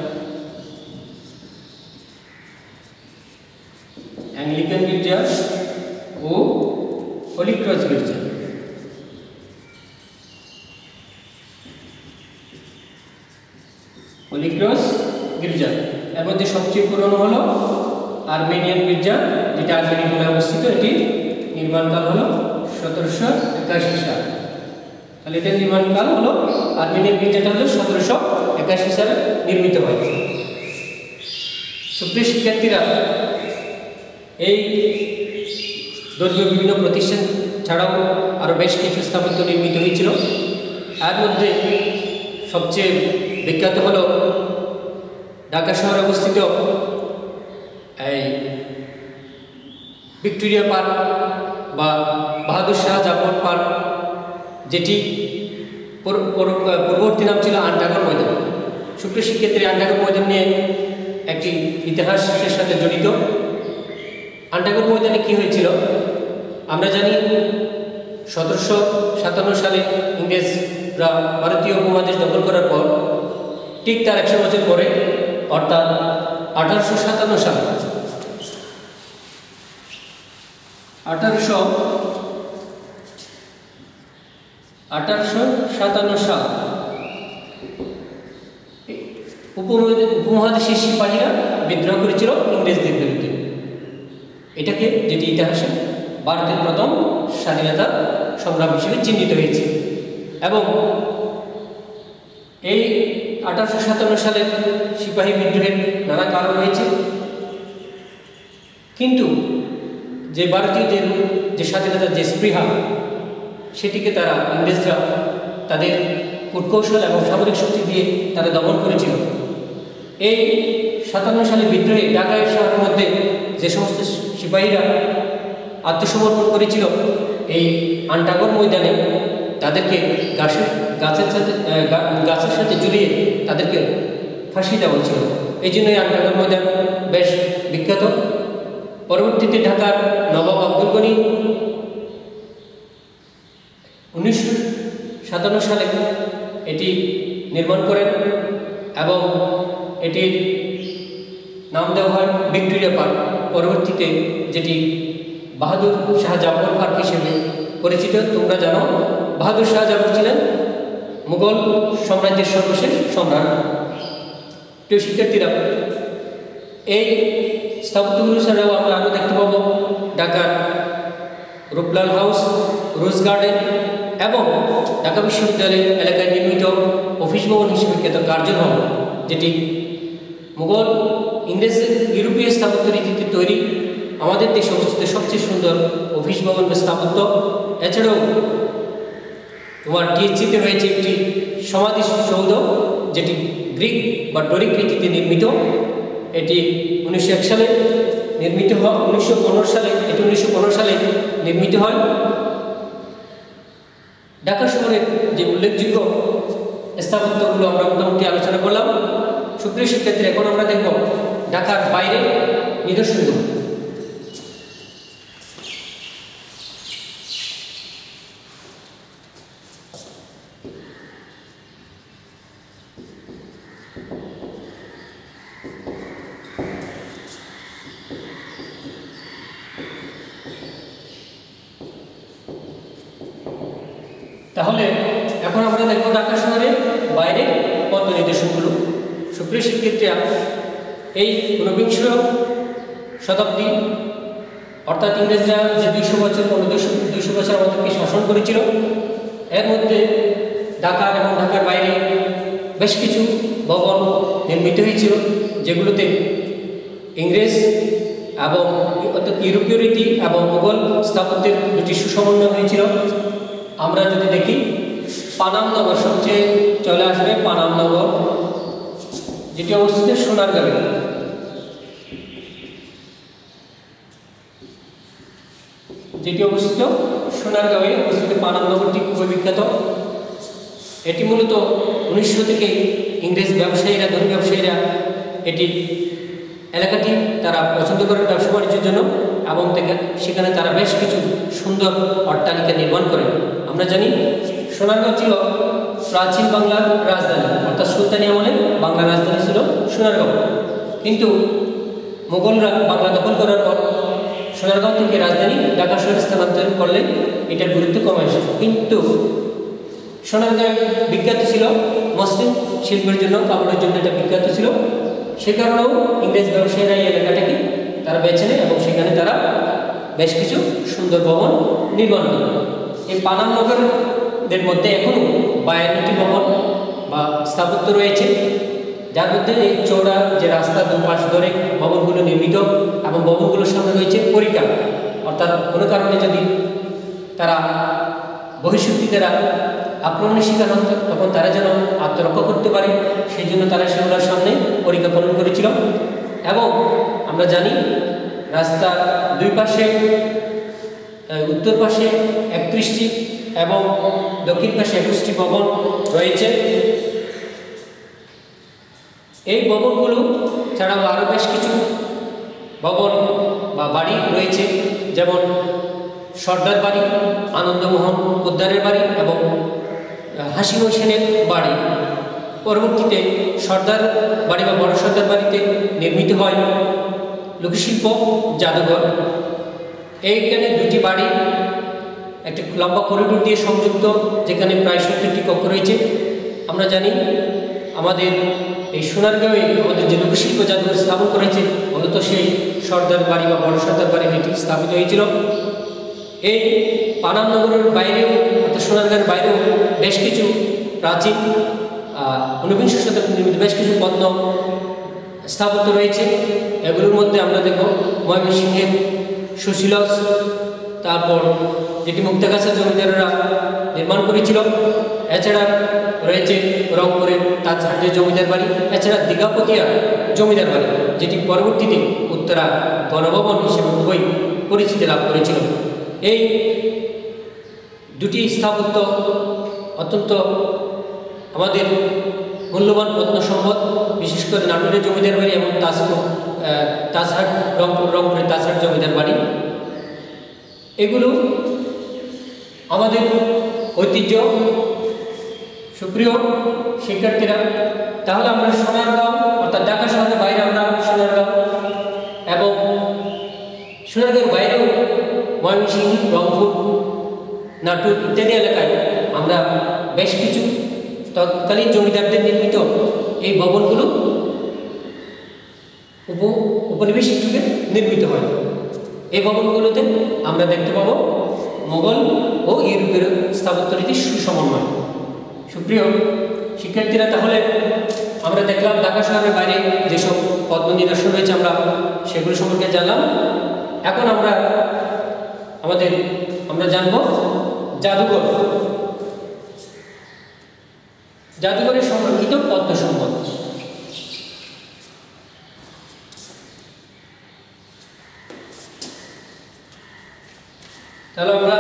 ও হোলি ক্রস গির্জা। হোলি ক্রস গির্জা এর মধ্যে সবচেয়ে পুরনো হলো আর্মেনিয়ান গির্জা, যেটা আর্মেনিয়ায় অবস্থিত। এটি নির্মাণকাল হলো 1781 সাল। তাহলে এটার নির্মাণকাল হলো, আর্মেনিয়ান গির্জাটা হলো 1781 সালে নির্মিত হয়। সুপ্রিয় শিক্ষার্থীরা, এই ধর্মীয় বিভিন্ন প্রতিষ্ঠান ছাড়াও আরও বেশ কিছু স্থাপত্য নির্মিত হয়েছিল। এর মধ্যে সবচেয়ে বিখ্যাত হল ঢাকা শহরে অবস্থিত এই ভিক্টোরিয়া পার্ক বা বাহাদুর শাহ জাফর পার্ক, যেটি পূর্ববর্তী নাম ছিল আন্টাগর ময়দান। সুপ্রিয় শিক্ষার্থীরা, আন্টাগর ময়দান নিয়ে একটি ইতিহাসের সাথে জড়িত। আন্টাগর ময়দানে কি হয়েছিল আমরা জানি। 1757 সালে ইংরেজরা ভারতীয় উপমহাদেশ দখল করার পর ঠিক তার 100 বছর পরে, অর্থাৎ 1857 সাল, 1857 সাল উপমহাদেশের সিপাহীরা বিদ্রোহ করেছিল ইংরেজদের বিরুদ্ধে। এটাকে, যেটি ইতিহাসে ভারতের প্রথম স্বাধীনতা সংগ্রাম হিসেবে চিহ্নিত হয়েছে। এবং এই 1857 সালের সিপাহী বিদ্রোহের নানা কারণ রয়েছে, কিন্তু যে ভারতীয়দের যে স্বাধীনতার যে স্পৃহা, সেটিকে তারা ইংরেজরা তাদের কূটকৌশল এবং সামরিক শক্তি দিয়ে তারা দমন করেছিল। এই 57 সালে বিদ্রোহে ঢাকা শহরের মধ্যে যে সমস্ত সিপাহীরা আত্মসমর্পণ করেছিল এই আন্টাগর ময়দানে, তাদেরকে গাছের সাথে ঝুলিয়ে তাদেরকে ফাঁসি দেওয়া হয়েছিল। এই জন্য এই আন্টাগর ময়দান বেশ বিখ্যাত। পরবর্তীতে ঢাকার নবাব আব্দুল গনি 1957 সালে এটি নির্মাণ করেন এবং এটির নাম দেওয়া হয় ভিক্টোরিয়া পার্ক। পরবর্তীতে যেটি বাহাদুর শাহ জাফর পার্ক হিসেবে পরিচিত। তোমরা জানো বাহাদুর শাহ জাফর ছিলেন মুঘল সাম্রাজ্যের সর্বশেষ সম্রাট। প্রিয় শিক্ষার্থীরা, এই স্থাপত্যগুলো ছাড়াও আমরা আরও দেখতে পাবো ঢাকার রূপলাল হাউস, রোজ গার্ডেন এবং ঢাকা বিশ্ববিদ্যালয় এলাকায় নির্মিত অফিস ভবন হিসেবে খ্যাত কার্জন হল, যেটি মুঘল, ইংরেজ, ইউরোপীয় স্থাপত্য রীতিতে তৈরি আমাদের দেশে অবস্থিত সবচেয়ে সুন্দর অফিস ভবন বা স্থাপত্য। এছাড়াও তোমার টিএসসিতে রয়েছে একটি সমাধি সৌধ, যেটি গ্রিক বা ডরিক রীতিতে নির্মিত। এটি 1901 সালে নির্মিত হয়, 1915 সালে নির্মিত হয়। ঢাকা শহরের যে উল্লেখযোগ্য স্থাপত্যগুলো আমরা মোটামুটি আলোচনা করলাম। সুপ্রিয় শিক্ষার্থীরা, এখন আমরা দেখব ঢাকার বাইরে নিদর্শনগুলো। তাহলে এখন আমরা দেখব ঢাকা শহরের বাইরে পথ নিদর্শনগুলো। সুপ্রিয় শিক্ষার্থীরা, এই 19বিংশ শতাব্দী অর্থাৎ ইংরেজরা যে 200 বছর আমাদেরকে শাসন করেছিল, এর মধ্যে ঢাকার এবং ঢাকার বাইরে বেশ কিছু ভবন নির্মিত হয়েছিল, যেগুলোতে ইংরেজ এবং অর্থাৎ ইউরোপীয় রীতি এবং মুঘল স্থাপত্যের দুটি সুসমন্বয় হয়েছিল। আমরা যদি দেখি পানাম নগর, সবচেয়ে চলে আসবে পানাম নগর, যেটি অবস্থিত সোনারগাঁয়ে। অবস্থিত পানাম নগরটি খুবই বিখ্যাত। এটি মূলত 1900 থেকে ইংরেজ ব্যবসায়ীরা, ধনী ব্যবসায়ীরা এটি এলাকাটি তারা পছন্দ করেন ব্যবসা বাণিজ্যের জন্য, এবং সেখানে তারা বেশ কিছু সুন্দর অট্টালিকা নির্মাণ করেন। আমরা জানি সোনারগাঁও ছিল প্রাচীন বাংলার রাজধানী, অর্থাৎ সুলতানি আমলে বাংলার রাজধানী ছিল সোনারগাঁও। কিন্তু মুঘলরা বাংলা দখল করার পর সোনারগাঁও থেকে রাজধানী ঢাকা শহরে স্থানান্তর করলে এটার গুরুত্ব কমে আসে। কিন্তু সোনারগাঁও বিখ্যাত ছিল মসলিন শিল্পের জন্য, কাপড়ের জন্য এটা বিখ্যাত ছিল। সে কারণেও ইংরেজ ব্যবসায়ীরা এই এলাকাটাকে তারা বেছে নেয় এবং সেখানে তারা বেশ কিছু সুন্দর ভবন নির্মাণ করে। এই পানাম নগরের মধ্যে এখনও 52টি ভবন বা স্থাপত্য রয়েছে, যার মধ্যে এই চৌড়া যে রাস্তা দুপাশ ধরে ভবনগুলো নির্মিত, এবং ভবনগুলোর সামনে রয়েছে পরিখা, অর্থাৎ কোনো কারণে যদি তারা বহিঃশক্তিরা আক্রমণের শিকার হন তখন তারা যেন আত্মরক্ষা করতে পারে, সেই জন্য তারা সেগুলোর সামনে পরিখা খনন করেছিল। এবং আমরা জানি রাস্তার দুই পাশে, উত্তর পাশে 31টি এবং দক্ষিণ পাশে 21টি ভবন রয়েছে। এই ভবনগুলো ছাড়াও আরও বেশ কিছু ভবন বা বাড়ি রয়েছে, যেমন সর্দার বাড়ি, আনন্দমোহন পোদ্দারের বাড়ি এবং হাসিম সেনের বাড়ি। পরবর্তীতে সর্দার বাড়ি বা বড় সর্দার বাড়িতে নির্মিত হয় লোকশিল্প জাদুঘর। এইখানে দুটি বাড়ি একটি লম্বা করিডোর দিয়ে সংযুক্ত, যেখানে প্রায় 70টি কক্ষ রয়েছে। আমরা জানি আমাদের এই সোনারগাঁয়ে আমাদের যে লোকশিল্প জাদুঘর স্থাপন করেছে, মূলত সেই সর্দার বাড়ি বা বড় সর্দার বাড়ি এটি স্থাপিত হয়েছিল। এই পানাম নগরের বাইরেও অর্থাৎ সোনারগাঁয়ের বাইরেও বেশ কিছু প্রাচীন 19বিংশ শতাব্দীর নির্মিত বেশ কিছু পদ্ম স্থাপত্য রয়েছে। এগুলোর মধ্যে আমরা দেখব ময়মনসিংহের সুশীলস, তারপর যেটি মুক্তাগাছার জমিদারেরা নির্মাণ করেছিল, এছাড়া রয়েছে রংপুরের তাজহাটের জমিদার বাড়ি, এছাড়া দীঘাপতিয়া জমিদার বাড়ি, যেটি পরবর্তীতে উত্তরা গণভবন হিসেবে খুবই পরিচিতি লাভ করেছিল। এই দুটি স্থাপত্য অত্যন্ত আমাদের মূল্যবান প্রত্ন সম্পদ, বিশেষ করে নাটোরের জমিদার বাড়ি এবং তাজহাট রংপুরের তাজহাট জমিদার বাড়ি, এগুলো আমাদের ঐতিহ্য। সুপ্রিয় শিক্ষার্থীরা, তাহলে আমরা সোনারগাঁও অর্থাৎ ঢাকা শহরের বাইরে আমরা সোনারগাঁও এবং সোনারগাঁওয়ের বাইরেও ময়মনসিংহ, রংপুর, নাটোর ইত্যাদি এলাকায় আমরা বেশ কিছু তৎকালীন জমিদারদের নির্মিত এই ভবনগুলো উপনিবেশিক যুগে নির্মিত হয়। এই ভবনগুলোতে আমরা দেখতে পাব মোগল ও ইউরোপীয় স্থাপত্য রীতির সুসমন্বয়। সুপ্রিয় শিক্ষার্থীরা, তাহলে আমরা দেখলাম ঢাকা শহরের বাইরে যেসব পদ্ম নিদর্শন রয়েছে আমরা সেগুলো সম্পর্কে জানলাম। এখন আমরা জানব জাদুঘর, জাদুঘরের সংরক্ষিত পদ্ম সম্পদ। তাহলে আমরা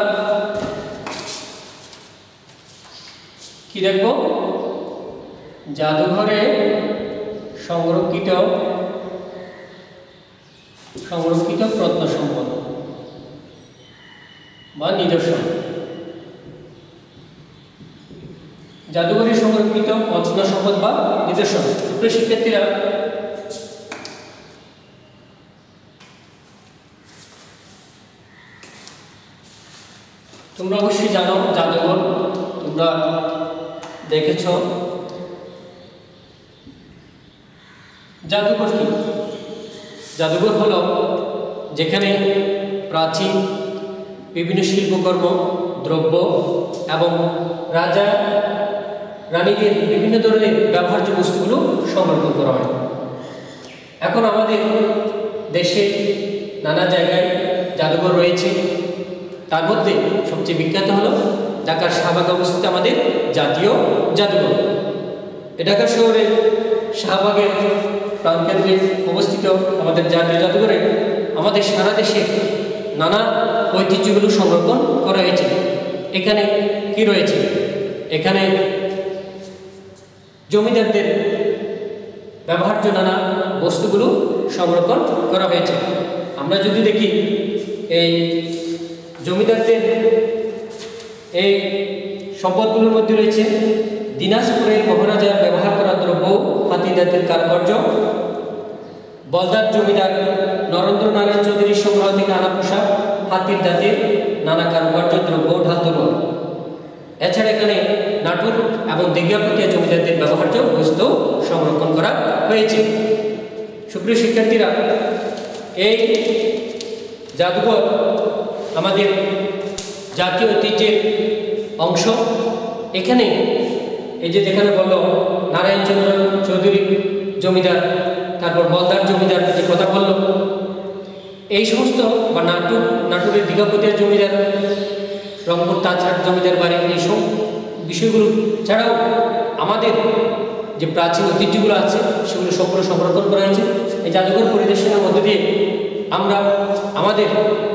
কি দেখব? জাদুঘরে সংরক্ষিত প্রত্ন সম্পদ বা নিদর্শন। জাদুঘরে সংরক্ষিত প্রত্ন সম্পদ বা নিদর্শন। প্রিয় শিক্ষার্থীরা, তোমরা অবশ্যই জানো জাদুঘর তোমরা দেখেছ। জাদুঘর কি? জাদুঘর হলো যেখানে প্রাচীন বিভিন্ন শিল্পকর্ম, দ্রব্য এবং রাজা রানীদের বিভিন্ন ধরনের ব্যবহার্য বস্তুগুলো সংরক্ষণ করা হয়। এখন আমাদের দেশে নানা জায়গায় জাদুঘর রয়েছে। তার মধ্যে সবচেয়ে বিখ্যাত হলো ঢাকার শাহবাগে অবস্থিত আমাদের জাতীয় জাদুঘর। ঢাকা শহরের শাহবাগের প্রাণকেন্দ্রে অবস্থিত আমাদের জাতীয় জাদুঘরে আমাদের সারা দেশে নানা ঐতিহ্যগুলো সংরক্ষণ করা হয়েছে। এখানে কি রয়েছে? এখানে জমিদারদের ব্যবহার্য নানা বস্তুগুলো সংরক্ষণ করা হয়েছে। আমরা যদি দেখি এই জমিদারদের এই সম্পদগুলোর মধ্যে রয়েছে দিনাজপুরের মহারাজার ব্যবহার করা দ্রব্য, হাতিদাতের কারুকার্য, বলদার জমিদার নরেন্দ্র নারায়ণ চৌধুরীর সংগ্রহ থেকে আনা পোশাক, হাতির দাঁতের নানা কারুকার্য দ্রব্য, ঢাল তলোয়ার। এছাড়া এখানে নাটোর এবং দীঘাপতিয়া জমিদারদের ব্যবহার্য বস্তু সংরক্ষণ করা হয়েছে। সুপ্রিয় শিক্ষার্থীরা, এই জাদুঘর আমাদের জাতীয় ঐতিহ্যের অংশ। এখানে এই যে যেখানে বলল নারায়ণচন্দ্র চৌধুরী জমিদার, তারপর বলদার জমিদার যে কথা বলল, এই সমস্ত বা নাটোরের দীঘাপতিয়ার জমিদার, রংপুর তাজহাট জমিদার বাড়ি, এইসব বিষয়গুলো ছাড়াও আমাদের যে প্রাচীন ঐতিহ্যগুলো আছে সেগুলো সম্পূর্ণ সংরক্ষণ করা হয়েছে। এই জাদুঘর পরিদর্শনের মধ্যে দিয়ে আমরা আমাদের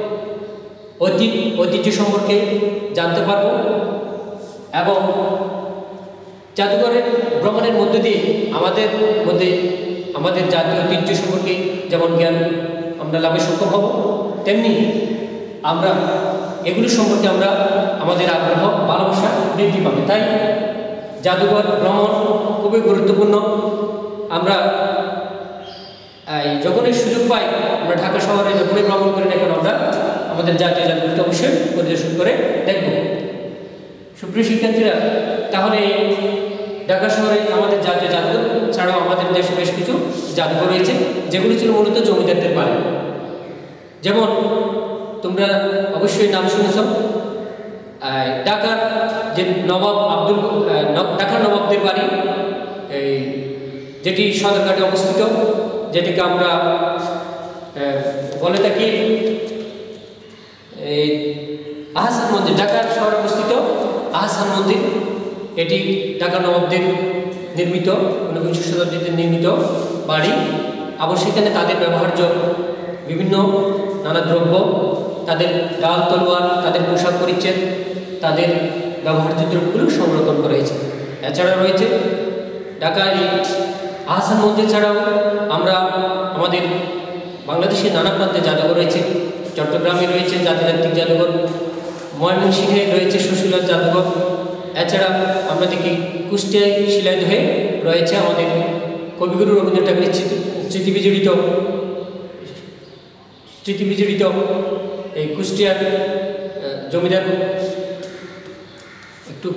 ঐতিহ্য সম্পর্কে জানতে পারব এবং জাদুঘরের ভ্রমণের মধ্যে দিয়ে আমাদের জাতীয় ঐতিহ্য সম্পর্কে যেমন জ্ঞান আমরা লাভে সক্ষম হব, তেমনি আমরা এগুলো সম্পর্কে আমাদের আগ্রহ, ভালোবাসা বৃদ্ধি পাবে। তাই জাদুঘর ভ্রমণ খুবই গুরুত্বপূর্ণ। আমরা যখনই সুযোগ পাই, আমরা ঢাকা শহরে যখনই ভ্রমণ করি না কেন, আমরা আমাদের জাতীয় জাদুঘরটা অবশ্যই পরিদর্শন করে দেখব। সুপ্রিয় শিক্ষার্থীরা, তাহলে ঢাকা শহরে আমাদের জাতীয় জাদুঘর ছাড়াও আমাদের দেশে বেশ কিছু জাদুঘর রয়েছে, যেগুলো ছিল মূলত জমিদারদের বাড়ি। যেমন তোমরা অবশ্যই নাম শুনেছ ঢাকার যে ঢাকার নবাবদের বাড়ি, যেটি সদরঘাটে অবস্থিত, যেটিকে আমরা বলে থাকি আহসান মন্দির। ঢাকার শহরে অবস্থিত আহসান মন্দির, এটি ঢাকা নবাবদের নির্মিত, ঊনবিংশ শতাব্দীতে নির্মিত বাড়ি। আবার সেখানে তাদের ব্যবহার্য বিভিন্ন নানা দ্রব্য, তাদের ডাল তলোয়ার, তাদের পোশাক পরিচ্ছদ, তাদের ব্যবহার্য দ্রব্যগুলো সংরক্ষণ করা হয়েছে। এছাড়া রয়েছে ঢাকার আহসান মসজিদ ছাড়াও আমরা আমাদের বাংলাদেশের নানা প্রান্তে জাদুঘর রয়েছে। চট্টগ্রামে রয়েছে জাতিতাত্ত্বিক জাদুঘর, ময়মনসিংহে রয়েছে সুশীলা জাদুঘর। এছাড়া আমরা দেখি কুষ্টিয়ায় শিলাইদহে রয়েছে আমাদের কবিগুরু রবীন্দ্রনাথ ঠাকুরের স্মৃতিবিজড়িত এই কুষ্টিয়ার জমিদার একটু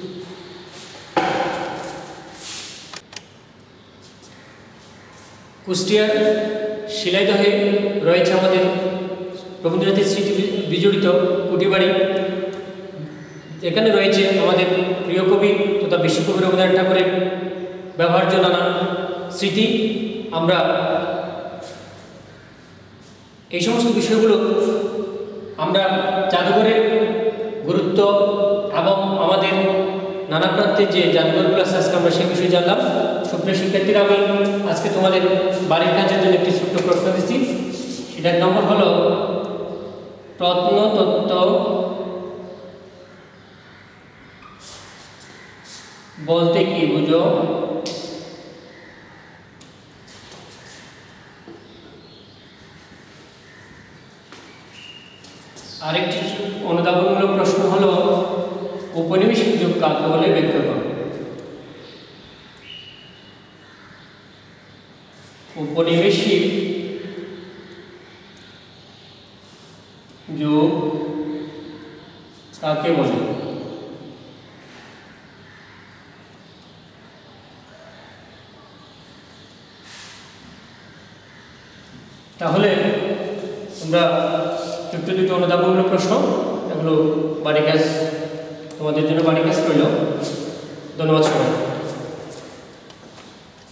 কুষ্টিয়ার শিলাইদহে রয়েছে আমাদের রবীন্দ্রনাথের স্মৃতি বিজড়িত কুটিবাড়ি। এখানে রয়েছে আমাদের প্রিয় কবি তথা বিশ্বকবি রবীন্দ্রনাথ ঠাকুরের ব্যবহার্য নানা স্মৃতি। আমরা এই সমস্ত বিষয়গুলো আমরা জাদুঘরের গুরুত্ব এবং আমাদের নানা প্রান্তে যে জাদুঘরগুলো আছে আজকে আমরা সেই বিষয়ে জানলাম। সুপ্রিয় শিক্ষার্থীরা, আমি আজকে তোমাদের বাড়ির কাজের জন্য একটি ছোট্ট প্রশ্ন দিচ্ছি। সেটার নম্বর হলো প্রত্নতত্ত্ব বলতে কি বুঝো? আরেকটি অনুধাবনমূলক প্রশ্ন হলো ঔপনিবেশিক যুগ কাকে বলে ব্যাখ্যা করো। ঔপনিবেশিক যুগ কাকে বলে? তাহলে তোমরা ছোট্ট দুটো অনুধাবনমূলক প্রশ্ন, এগুলো বাড়ি কাজ তোমাদের জন্য বাড়ি কাজ রইল। ধন্যবাদ সবাই।